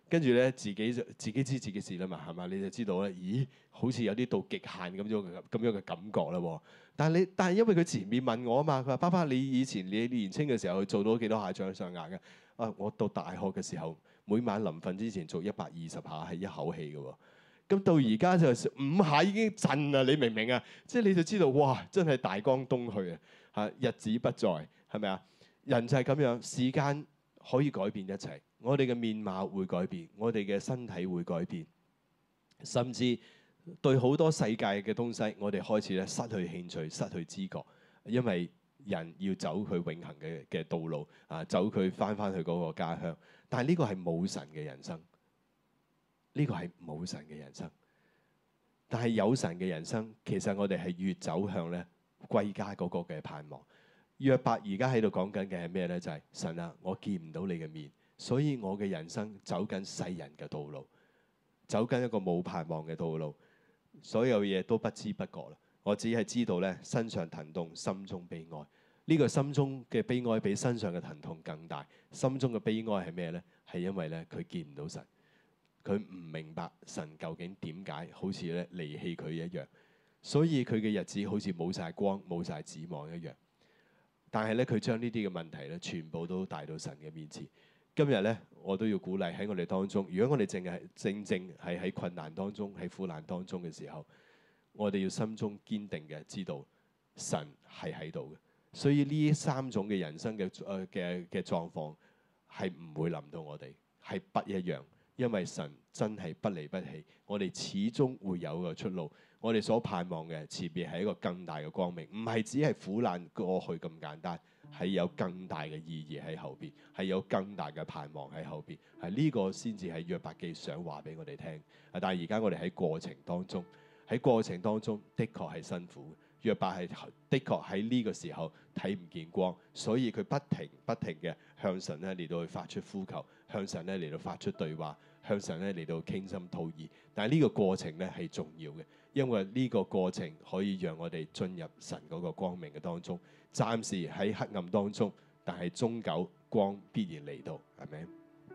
跟住咧自己知自己事啦嘛，係嘛？你就知道咧，咦，好似有啲到極限咁樣嘅感覺啦喎。但係因為佢前面問我啊嘛，佢話：爸爸，你以前你年青嘅時候做到幾多下掌上壓嘅？啊，我到大學嘅時候，每晚臨瞓之前做120下係一口氣嘅喎。咁到而家就5下已經震啦，你明唔明啊？即係你就知道，哇！真係大江東去啊！嚇，日子不再，係咪啊？人就係咁樣，時間可以改變一切。我哋嘅面貌會改變，我哋嘅身體會改變，甚至對好多世界嘅東西，我哋開始咧失去興趣、失去知覺，因為人要走佢永恆嘅道路啊，走佢翻去嗰個家鄉。但係呢個係冇神嘅人生，呢個係冇神嘅人生。但係有神嘅人生，其實我哋係越走向咧歸家嗰個嘅盼望。約伯而家喺度講緊嘅係咩咧？就係神啊，我見唔到你嘅面，所以我嘅人生走緊世人嘅道路，走緊一個冇盼望嘅道路，所有嘢都不知不覺啦。我只係知道咧，身上疼痛，心中悲哀。呢個心中嘅悲哀比身上嘅疼痛更大。心中嘅悲哀係咩咧？係因為咧佢見唔到神，佢唔明白神究竟點解好似咧離棄佢一樣，所以佢嘅日子好似冇晒光、冇晒指望一樣。但係咧，佢將呢啲嘅問題咧，全部都帶到神嘅面前。今日咧，我都要鼓勵喺我哋當中。如果我哋正係喺困難當中、喺苦難當中嘅時候，我哋要心中堅定嘅知道神係喺度嘅。所以呢3種嘅人生嘅狀況係唔會臨到我哋，係不一樣。因為神真係不離不棄，我哋始終會有個出路。我哋所盼望嘅前邊係一個更大嘅光明，唔係只係苦難過去咁簡單，係有更大嘅意義喺後邊，係有更大嘅盼望喺後邊。係呢個先至係約伯記想話俾我哋聽。但係而家我哋喺過程當中，喺過程當中的確係辛苦。約伯係的確喺呢個時候睇唔見光，所以佢不停嘅向神咧嚟到去發出呼求，向神咧嚟到發出對話，向神咧嚟到傾心吐意。但係呢個過程咧係重要嘅，因為呢個過程可以讓我哋進入神嗰個光明嘅當中。暫時喺黑暗當中，但係終究光必然嚟到，係咪？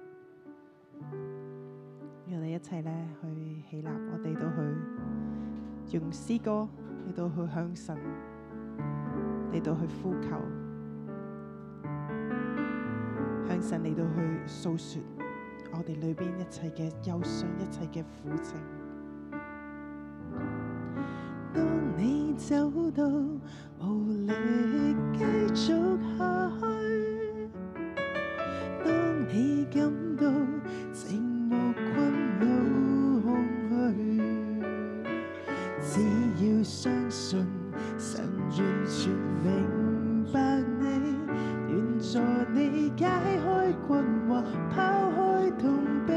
讓我哋一齊咧去起立，我哋都去用詩歌嚟到去向神嚟到去呼求，向神嚟到去訴說我哋裏邊一切嘅憂傷、一切嘅苦情。當你走到無力繼續下去，當你感到寂寞困惱空虛，只要相信神完全明白你，願助你解開困惑，拋開痛悲。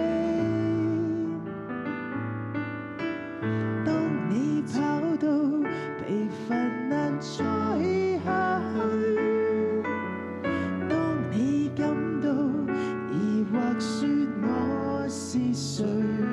當你跑到疲乏難再下去，當你感到疑惑說我是誰，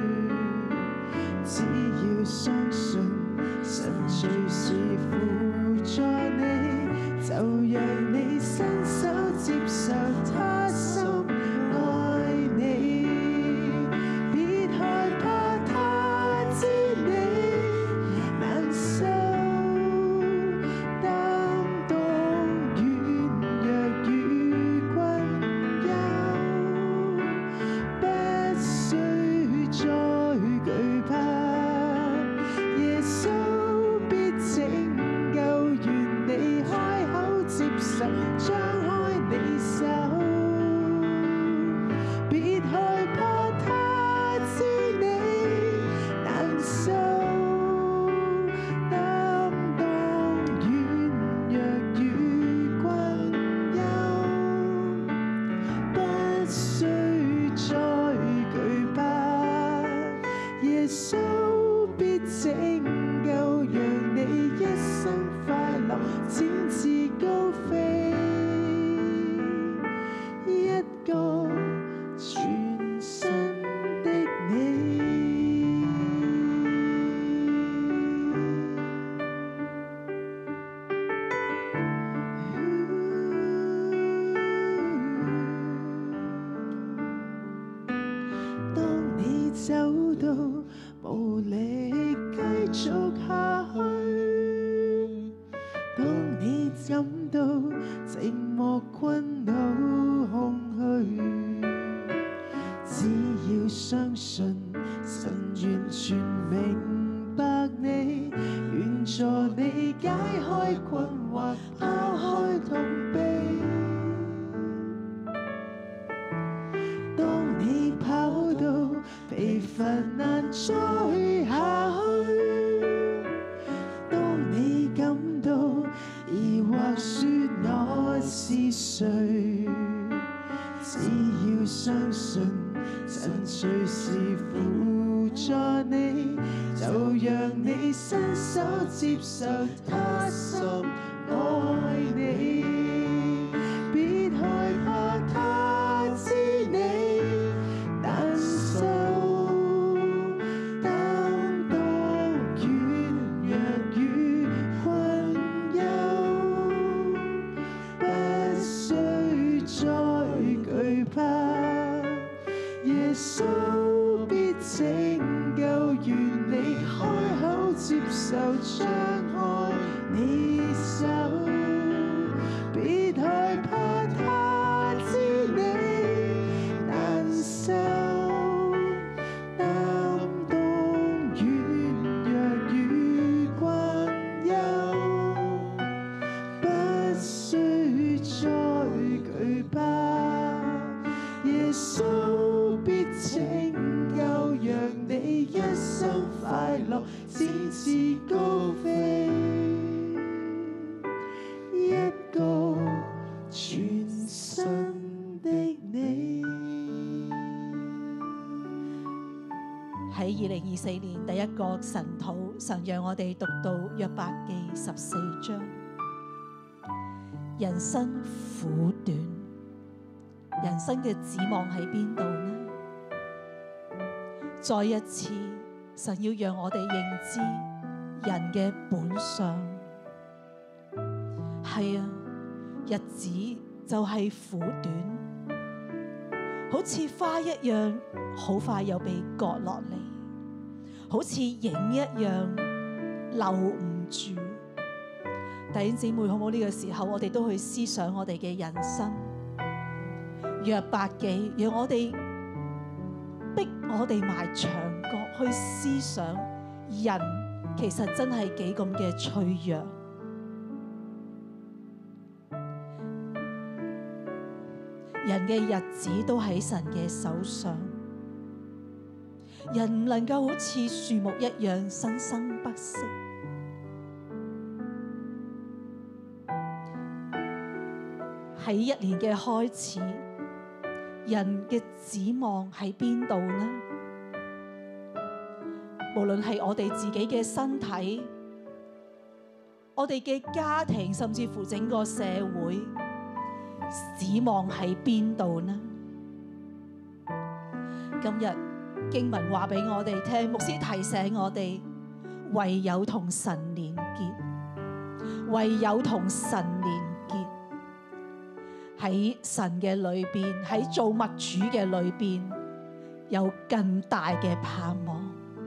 只要相信神隨時扶助你，就讓你伸手接受他心愛你，別害怕他知你難受，擔當軟弱與困憂，不需再懼怕，耶穌必拯救，願你開口接受，張開你手，別害怕他知你難受，擔當軟弱與困憂，不需再懼怕，耶穌必拯救，讓你一生快樂，展翅高飛，一個全新的你。當走到無力繼續下去，當你感到寂寞困惱空虛，只要相信神完全明白你，願助你解開困惑，拋開痛悲。當你跑到疲乏難再下去，當你感到疑惑說我是誰，只要相信神隨時扶助你，就讓你伸手接受他心愛你，別害怕他知你難受，擔當軟弱與困憂，不需再懼怕，耶穌必拯救，願你開口接受，張開你手，別害怕他知你難受，擔當軟弱與困憂，不需再懼怕，耶穌必拯救，讓你一生快樂，展翅高飛，一個全新的你。 喺2024年第一個神禱，神讓我哋讀到約伯記14章。人生苦短，人生嘅指望喺邊度呢？再一次，神要讓我哋認知人嘅本相。係啊，日子就係苦短，好似花一樣，好快又被割落嚟，好似影一樣留唔住。弟兄姊妹，好唔好呢個時候我哋都去思想我哋嘅人生？約伯記讓我哋逼我哋埋牆角去思想，人其實真係幾咁嘅脆弱。人嘅日子都喺神嘅手上，人唔能夠好似樹木一樣生生不息。喺一年嘅開始，人嘅指望喺邊度呢？無論係我哋自己嘅身體，我哋嘅家庭，甚至乎整個社會，指望喺邊度呢？今日經文話俾我哋聽，牧師提醒我哋，唯有同神連結，唯有同神連結，喺神嘅裏邊，喺造物主嘅裏邊，有更大嘅盼望。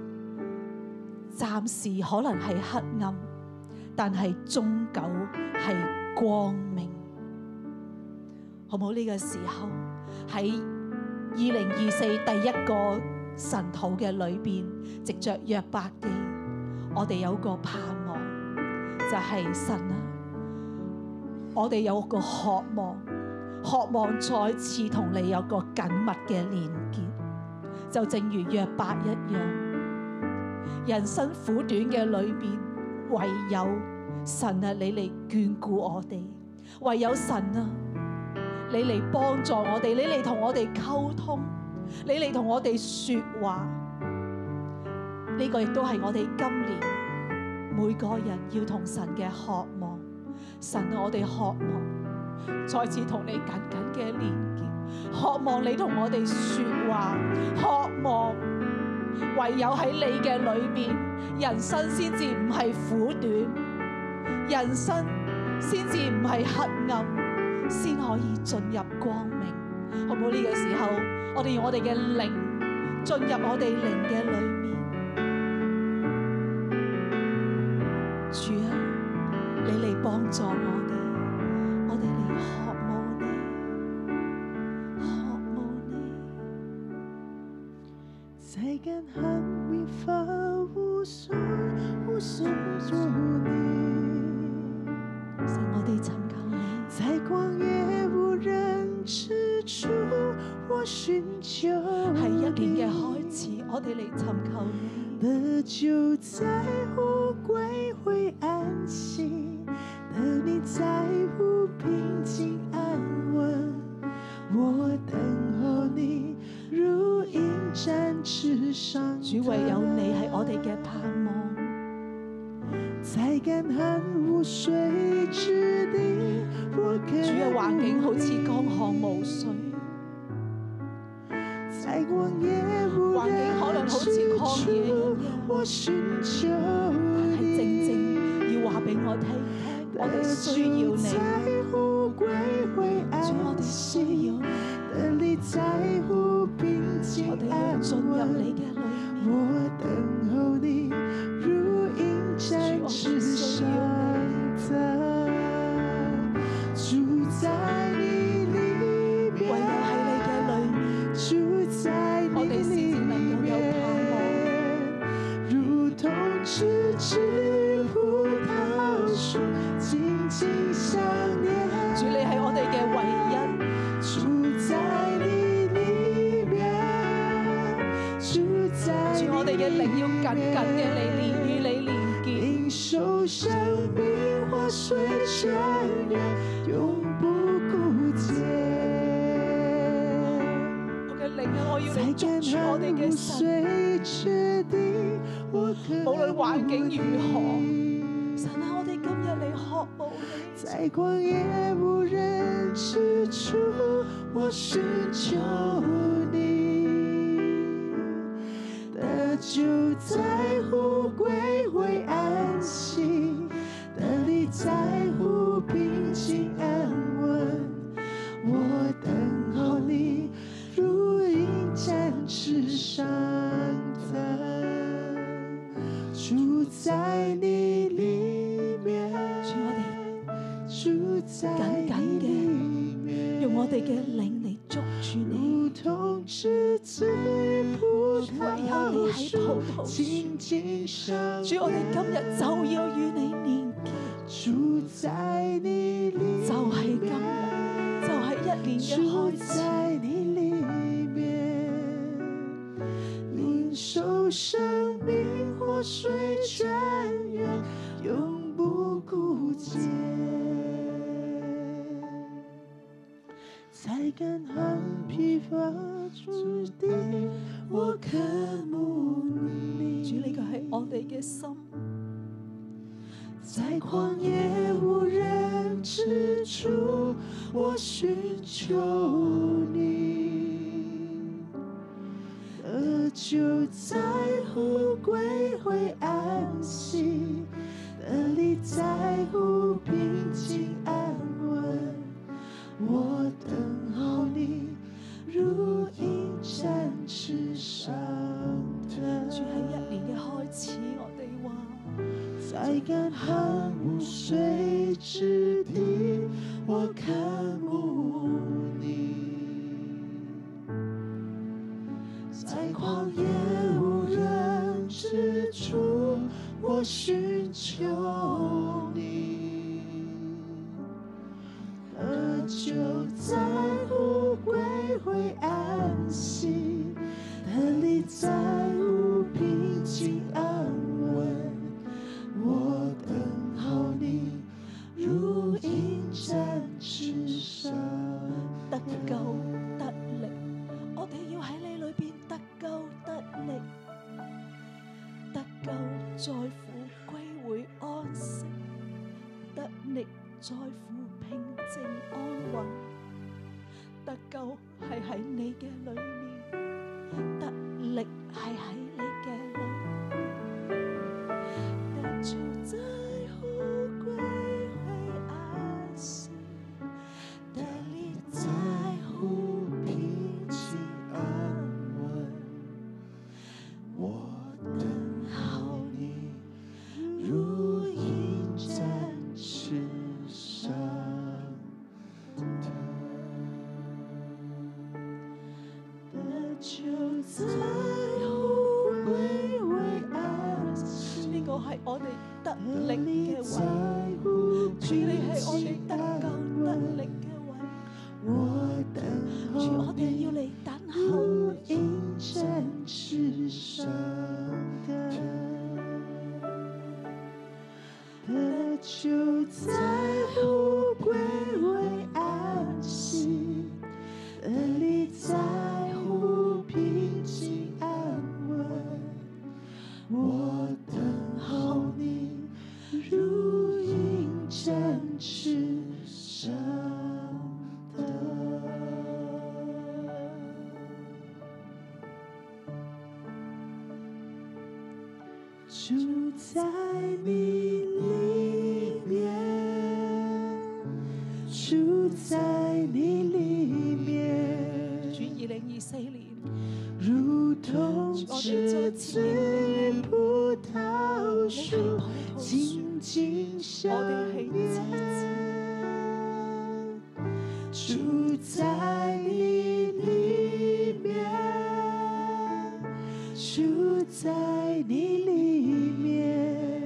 暫時可能係黑暗，但係終究係光明。好唔好呢個時候喺2024第一個神禱嘅裏邊，藉着約伯記，我哋有個盼望，就係神啊，我哋有個渴望再次同你有個緊密嘅連結，就正如約伯一樣。人生苦短嘅裏邊，唯有神啊，你嚟眷顧我哋，唯有神啊，你嚟幫助我哋，你嚟同我哋溝通，你嚟同我哋說話。呢個亦都係我哋今年每個人要同神嘅渴望。神啊，我哋渴望再次同你緊緊嘅連結，渴望你同我哋說話，渴望唯有喺你嘅裏邊，人生先至唔係苦短，人生先至唔係黑暗，先可以進入光明。好唔好呢個時候，我哋用我哋嘅靈進入我哋靈嘅裏面。主啊，你嚟幫助我哋嚟渴慕你，渴慕你。 在乾旱沒法無所作你， 神，我哋尋求你。 在曠野無人之處，我尋求喺一年嘅你。 開始，我哋嚟尋求你。 得救在乎歸回安息，得你在乎平靜安穩。我等候你，如鷹展翅上騰。 主，唯有你係我哋嘅盼望。 在乾旱無水之地，我渴主嘅環境好似江河無水， 在曠野無環境可能人好似之曠野一處， 樣， 我尋求係正你。 正要話俾我聽，我哋需要你。 在乎歸回主，我安哋需要息， 你， 得你在乎平靜我哋要安進入你穩。 嘅裏面。 我等候你，如鷹展翅上騰，住在你裏面， 唯有喺你嘅裏面， 住在我哋你裏先至能夠有盼望。 面，如同枝枝葡萄樹，緊緊相連。 主，你係我哋嘅唯一。 住在你裏面，住在主，我哋嘅靈要緊緊嘅與你連結。 領受生命活水泉源，永不枯竭。 我嘅靈啊，我要在你捉乾住我哋旱無嘅神， 水之地，我渴無論環境如何， 你。 神啊，我哋今日嚟渴慕你。 在曠野無人之處，我尋求你。得救在乎歸回安息，得你在乎平靜安穩。我等候你，如鷹展翅上騰，住在你裏面。 主，我哋住在你裏面， 用我哋嘅靈嚟捉住你。 如同枝子葡唯有你萄喺樹葡萄樹， 緊緊相主，我哋今日連， 就要與你連結， 住在你裏面， 就係今日，就係一年嘅住開始。 在你裏面，領受生命活水泉源，永不枯竭。在乾旱疲乏之地，我渴慕你。 主，呢個係我哋嘅心。 在曠野無人之處，我尋求你。得救在乎歸回安息，得你在乎平靜安穩。我等候你，如鷹展翅上騰。 主，喺一年嘅開始，我哋話。 在乾旱無水之地，我渴慕你。在曠野無人之處，我尋求你。得救在乎歸回安息，得你在乎平靜安穩。我等候你，如鷹展翅上得救得力，我哋要喺你裏邊得救得力，得救在乎歸回安息，得力在乎平靜安穩，得救係喺你嘅裏面，得力係喺你嘅裏面。就在乎歸回安息，得你在乎平靜安穩。 我等候你，如鹰展翅上腾。得救在乎歸為安息， 呢個係我哋得力嘅在位， 乎主你係我哋得救得力嘅位， 我等主候我哋要你， 嚟等候如鷹展翅上騰。得救在乎歸為安息，得力在乎平靜安穩。我等候你，如鷹展翅上騰。住在你里面，住在你里面， 主2024年， 如同栀子葡萄樹緊緊相連。住在你里面，住在你里面，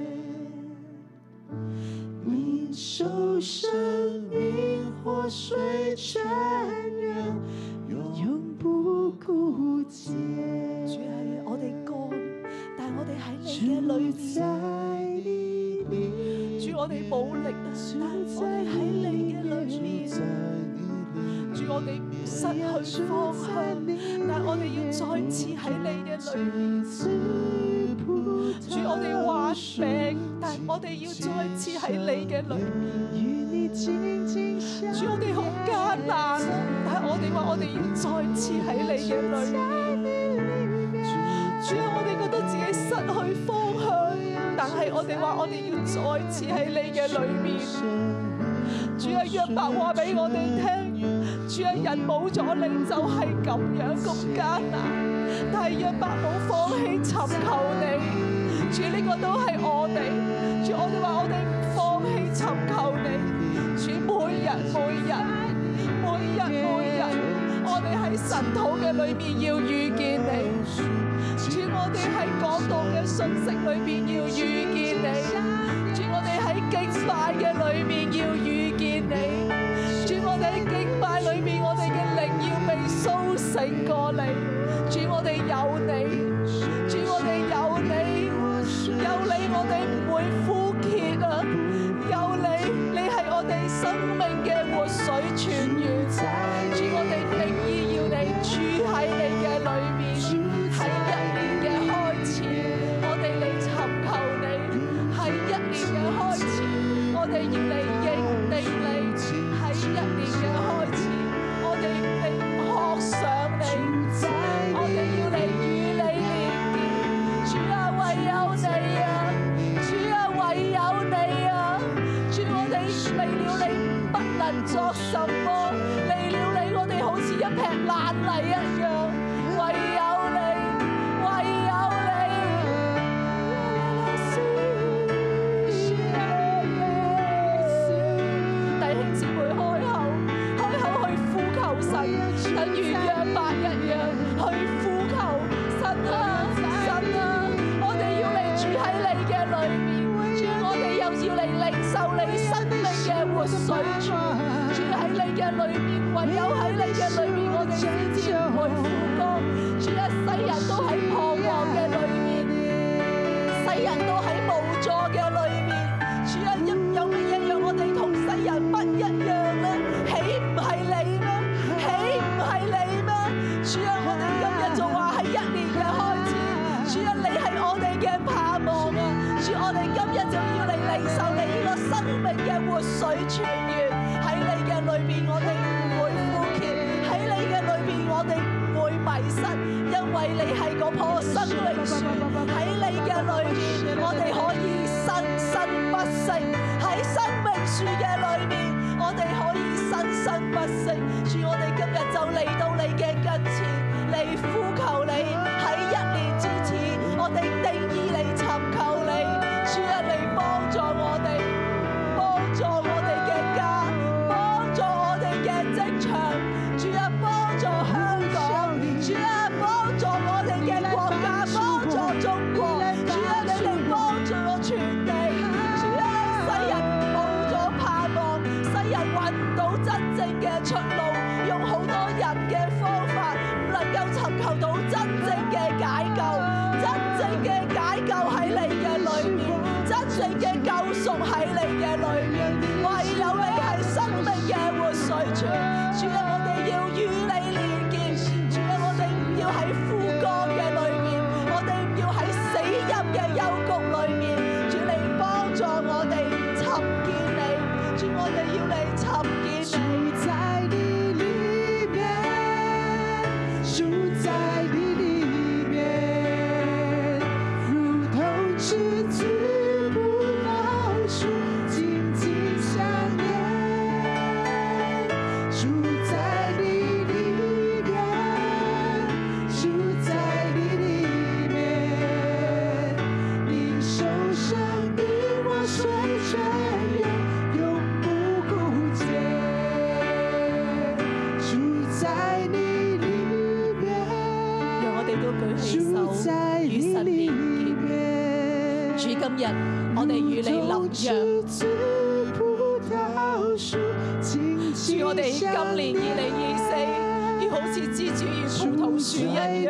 领受生命活水泉源，永不枯竭。 主係我哋乾，但係我哋喺你嘅裏住面。 在你里主，我哋冇力啊，但係我哋喺你嘅裏面。主，我哋失去方向，但係我哋要再次喺你嘅裏面。主，我哋患病，但係我哋要再次喺你嘅裏面。主，我哋好艱難啊，但係我哋話我哋要再次喺你嘅裏面。主啊，我哋覺得自己失去方向，但係我哋話我哋要再次喺你嘅裏面。主啊，約伯話俾我哋聽，主啊，人冇咗你就係咁樣咁艱難，但係約伯冇放棄尋求你。主，呢個都係我哋。主，我哋話我哋唔放棄尋求你。主，每日，我哋喺神土嘅裏面要遇見你。主，我哋喺講道嘅信息裏面要遇見你。主，我哋喺敬拜嘅裏面要遇見你。主，我哋喺敬拜裏面，我哋嘅靈要被甦醒過嚟。主，我哋有你。主，我哋有你，我哋唔會枯竭啊！有你係我哋生命嘅活水泉源。主，我哋定意要你住喺你嘅裏面。喺一年嘅開始，我哋嚟尋求你；喺一年嘅開始，我哋要嚟認定你；喺一年嘅開始，我哋嚟學上你；我哋要嚟與你連結。主啊，唯有你啊！主啊，唯有你啊！主，我哋離了你不能作什麼，離了你我哋好似一劈爛泥一樣，唯有你，唯有你。弟兄姊妹開口去呼求神，等如約伯一樣去呼求神啊！神啊！我哋要嚟住喺你嘅裏面，主，我哋又要嚟領受你生命嘅活水泉。住喺你嘅裏面，唯有喺你嘅裏面，我哋先至唔會枯乾。主，一世人都喺彷徨嘅裏面，世人都喺無助嘅裏面。主啊，有乜嘢讓我哋同世人不一樣呢？豈唔係你咩？豈唔係你咩？主啊，我哋今日就話喺一年嘅開始，主啊，你係我哋嘅盼望啊！主，我哋今日就要嚟領受你呢個生命嘅活水泉源。喺你嘅裏邊，我哋唔會枯竭；喺你嘅裏邊，我哋唔會迷失，因為你係嗰棵生命樹。喺你嘅裏面，我哋可以生生不息；喺生命樹嘅裏面，我哋可以生生不息。主，我哋今日就嚟到你嘅跟前，嚟呼求你喺一年之前， 我哋定意嚟尋求你，主啊，嚟幫助我哋，幫助我哋嘅家，幫助我哋嘅職場，主啊，幫助香港，主啊，幫助我哋嘅國家，幫助中國，主啊，你嚟幫助我全地，主啊，使人冇咗盼望，使人揾唔到真正嘅出路，用好多人嘅方法唔能夠尋求到真正嘅解救，真正嘅解救喺你嘅裏面，真正嘅救贖喺你嘅裏面，唯有你係生命嘅活水泉。主啊，我哋要與你連結，主啊，我哋唔要喺枯乾嘅裏面，我哋唔要喺死蔭嘅幽谷裏面，主你幫助我哋尋見你，主我哋要嚟尋見住你。 在你里面，住在你里面，如同枝子葡萄树紧紧相连。住在你里面，住在你里面，领受生命活水泉源，永不枯竭。住在你里面， 讓我哋都舉起住手在你與神里連結。 面。 主，今日我哋與你立約。主，我哋今年2024要好似枝子與葡萄樹一樣，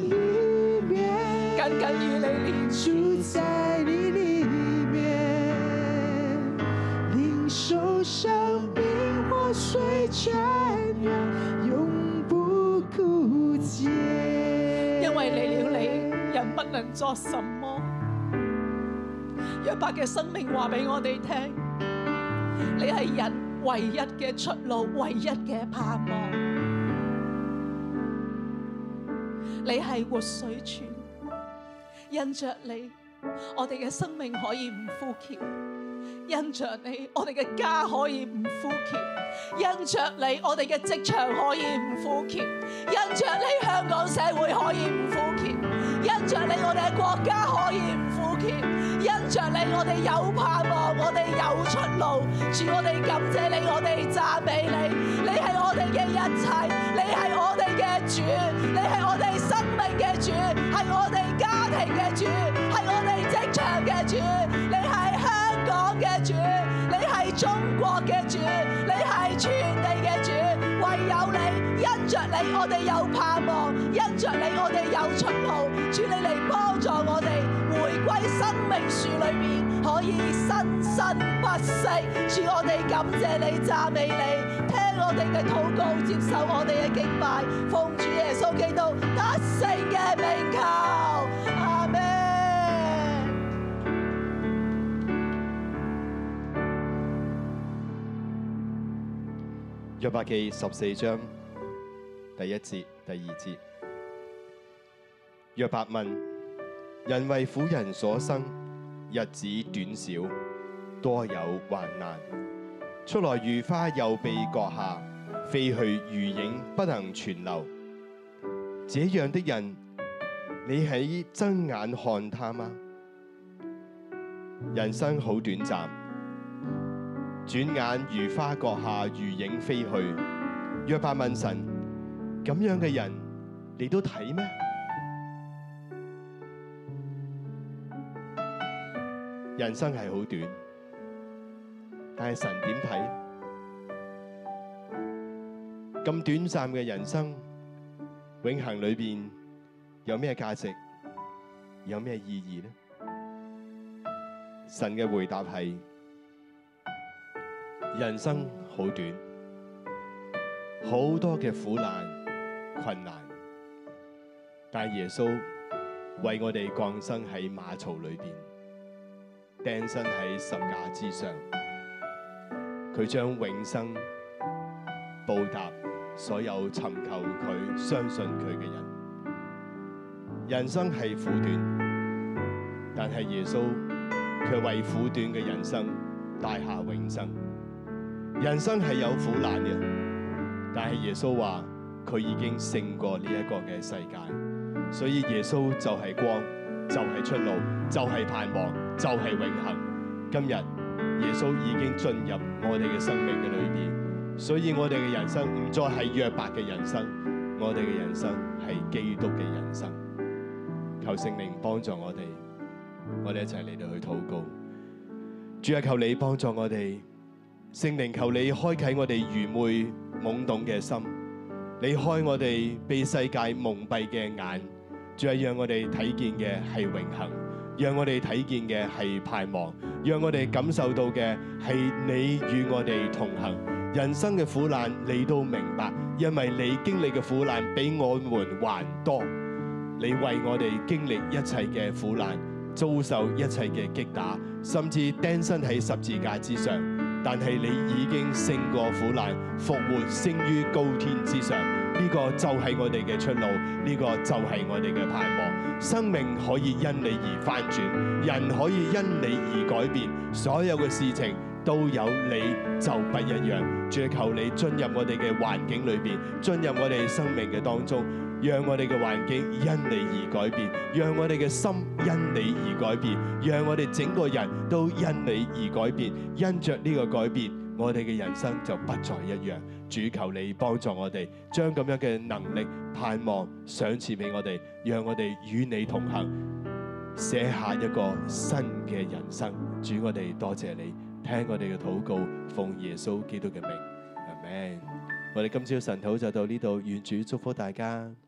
緊緊與你連住在你里面，領受生命活水泉源，永不枯竭。 因為離了你，人不能作什麼。約伯嘅生命話俾我哋聽，你係人唯一嘅出路，唯一嘅盼望。你係活水泉，因着你，我哋嘅生命可以唔枯竭；因着你，我哋嘅家可以唔枯竭；因着你，我哋嘅職場可以唔枯竭；因着你，香港社會可以唔枯竭；因着你，我哋嘅國家可以唔枯竭；因着你，我哋有盼望，我哋有出路。主，我哋感謝你，我哋讚美你，你係我哋嘅一切，你係我哋嘅主，你係我哋生命嘅主，係我哋家庭嘅主，係我哋職場嘅主，你係香港嘅主，你係中國嘅主，你係全地嘅主，唯有你，因着你我哋有盼望，因着你我哋有出路。主，你嚟幫助我哋回歸生命樹裏面，可以生生不息。主，我哋感謝你，讚美你，聽我哋嘅禱告，接受我哋嘅敬拜，奉主耶穌基督得勝嘅名求，阿們。 約伯記14章第1節、第2節。約伯問：人為婦人所生，日子短少，多有患難。出來如花又被割下，飛去如影不能存留。這樣的人，你喺睜眼看他嗎？人生好短暫，轉眼如花割下，如影飛去。約伯問神：咁樣嘅人，你都睇咩？人生係好短，但係神點睇？咁短暫嘅人生，永恆裏邊有咩價值？有咩意義呢？神嘅回答係：人生好短，好多嘅苦難、困難，但係耶穌為我哋降生喺馬槽裏邊，釘身喺十架之上，佢將永生報答所有尋求佢、相信佢嘅人。人生係苦短，但係耶穌卻為苦短嘅人生帶下永生。人生係有苦難嘅，但係耶穌話佢已經勝過呢一個嘅世界，所以耶穌就係光， 就係出路，就係盼望，就係永恆。今日耶穌已經進入我哋嘅生命嘅裏邊，所以我哋嘅人生唔再係約伯嘅人生，我哋嘅人生係基督嘅人生。求聖靈幫助我哋，我哋一齊嚟到去禱告。主啊，求你幫助我哋，聖靈求你開啟我哋愚昧懵懂嘅心，你開我哋被世界蒙蔽嘅眼。主啊，讓我哋睇見嘅係永恆，讓我哋睇見嘅係盼望，讓我哋感受到嘅係你與我哋同行。人生嘅苦難你都明白，因為你經歷嘅苦難比我們還多。你為我哋經歷一切嘅苦難，遭受一切嘅擊打，甚至釘身喺十字架之上。但係你已經勝過苦難，復活升於高天之上。呢個就係我哋嘅出路，呢個就係我哋嘅盼望。生命可以因你而翻轉，人可以因你而改變，所有嘅事情都有你就不一樣。主，求你進入我哋嘅環境裏邊，進入我哋生命嘅當中，讓我哋嘅環境因你而改變，讓我哋嘅心因你而改變，讓我哋整個人都因你而改變。因着呢個改變，我哋嘅人生就不再一樣。主，求你幫助我哋，將咁樣嘅能力、盼望賞賜俾我哋，讓我哋與你同行，寫下一個新嘅人生。主，我哋多謝你，聽我哋嘅禱告，奉耶穌基督嘅名，阿們。我哋今朝晨禱就到呢度，願主祝福大家。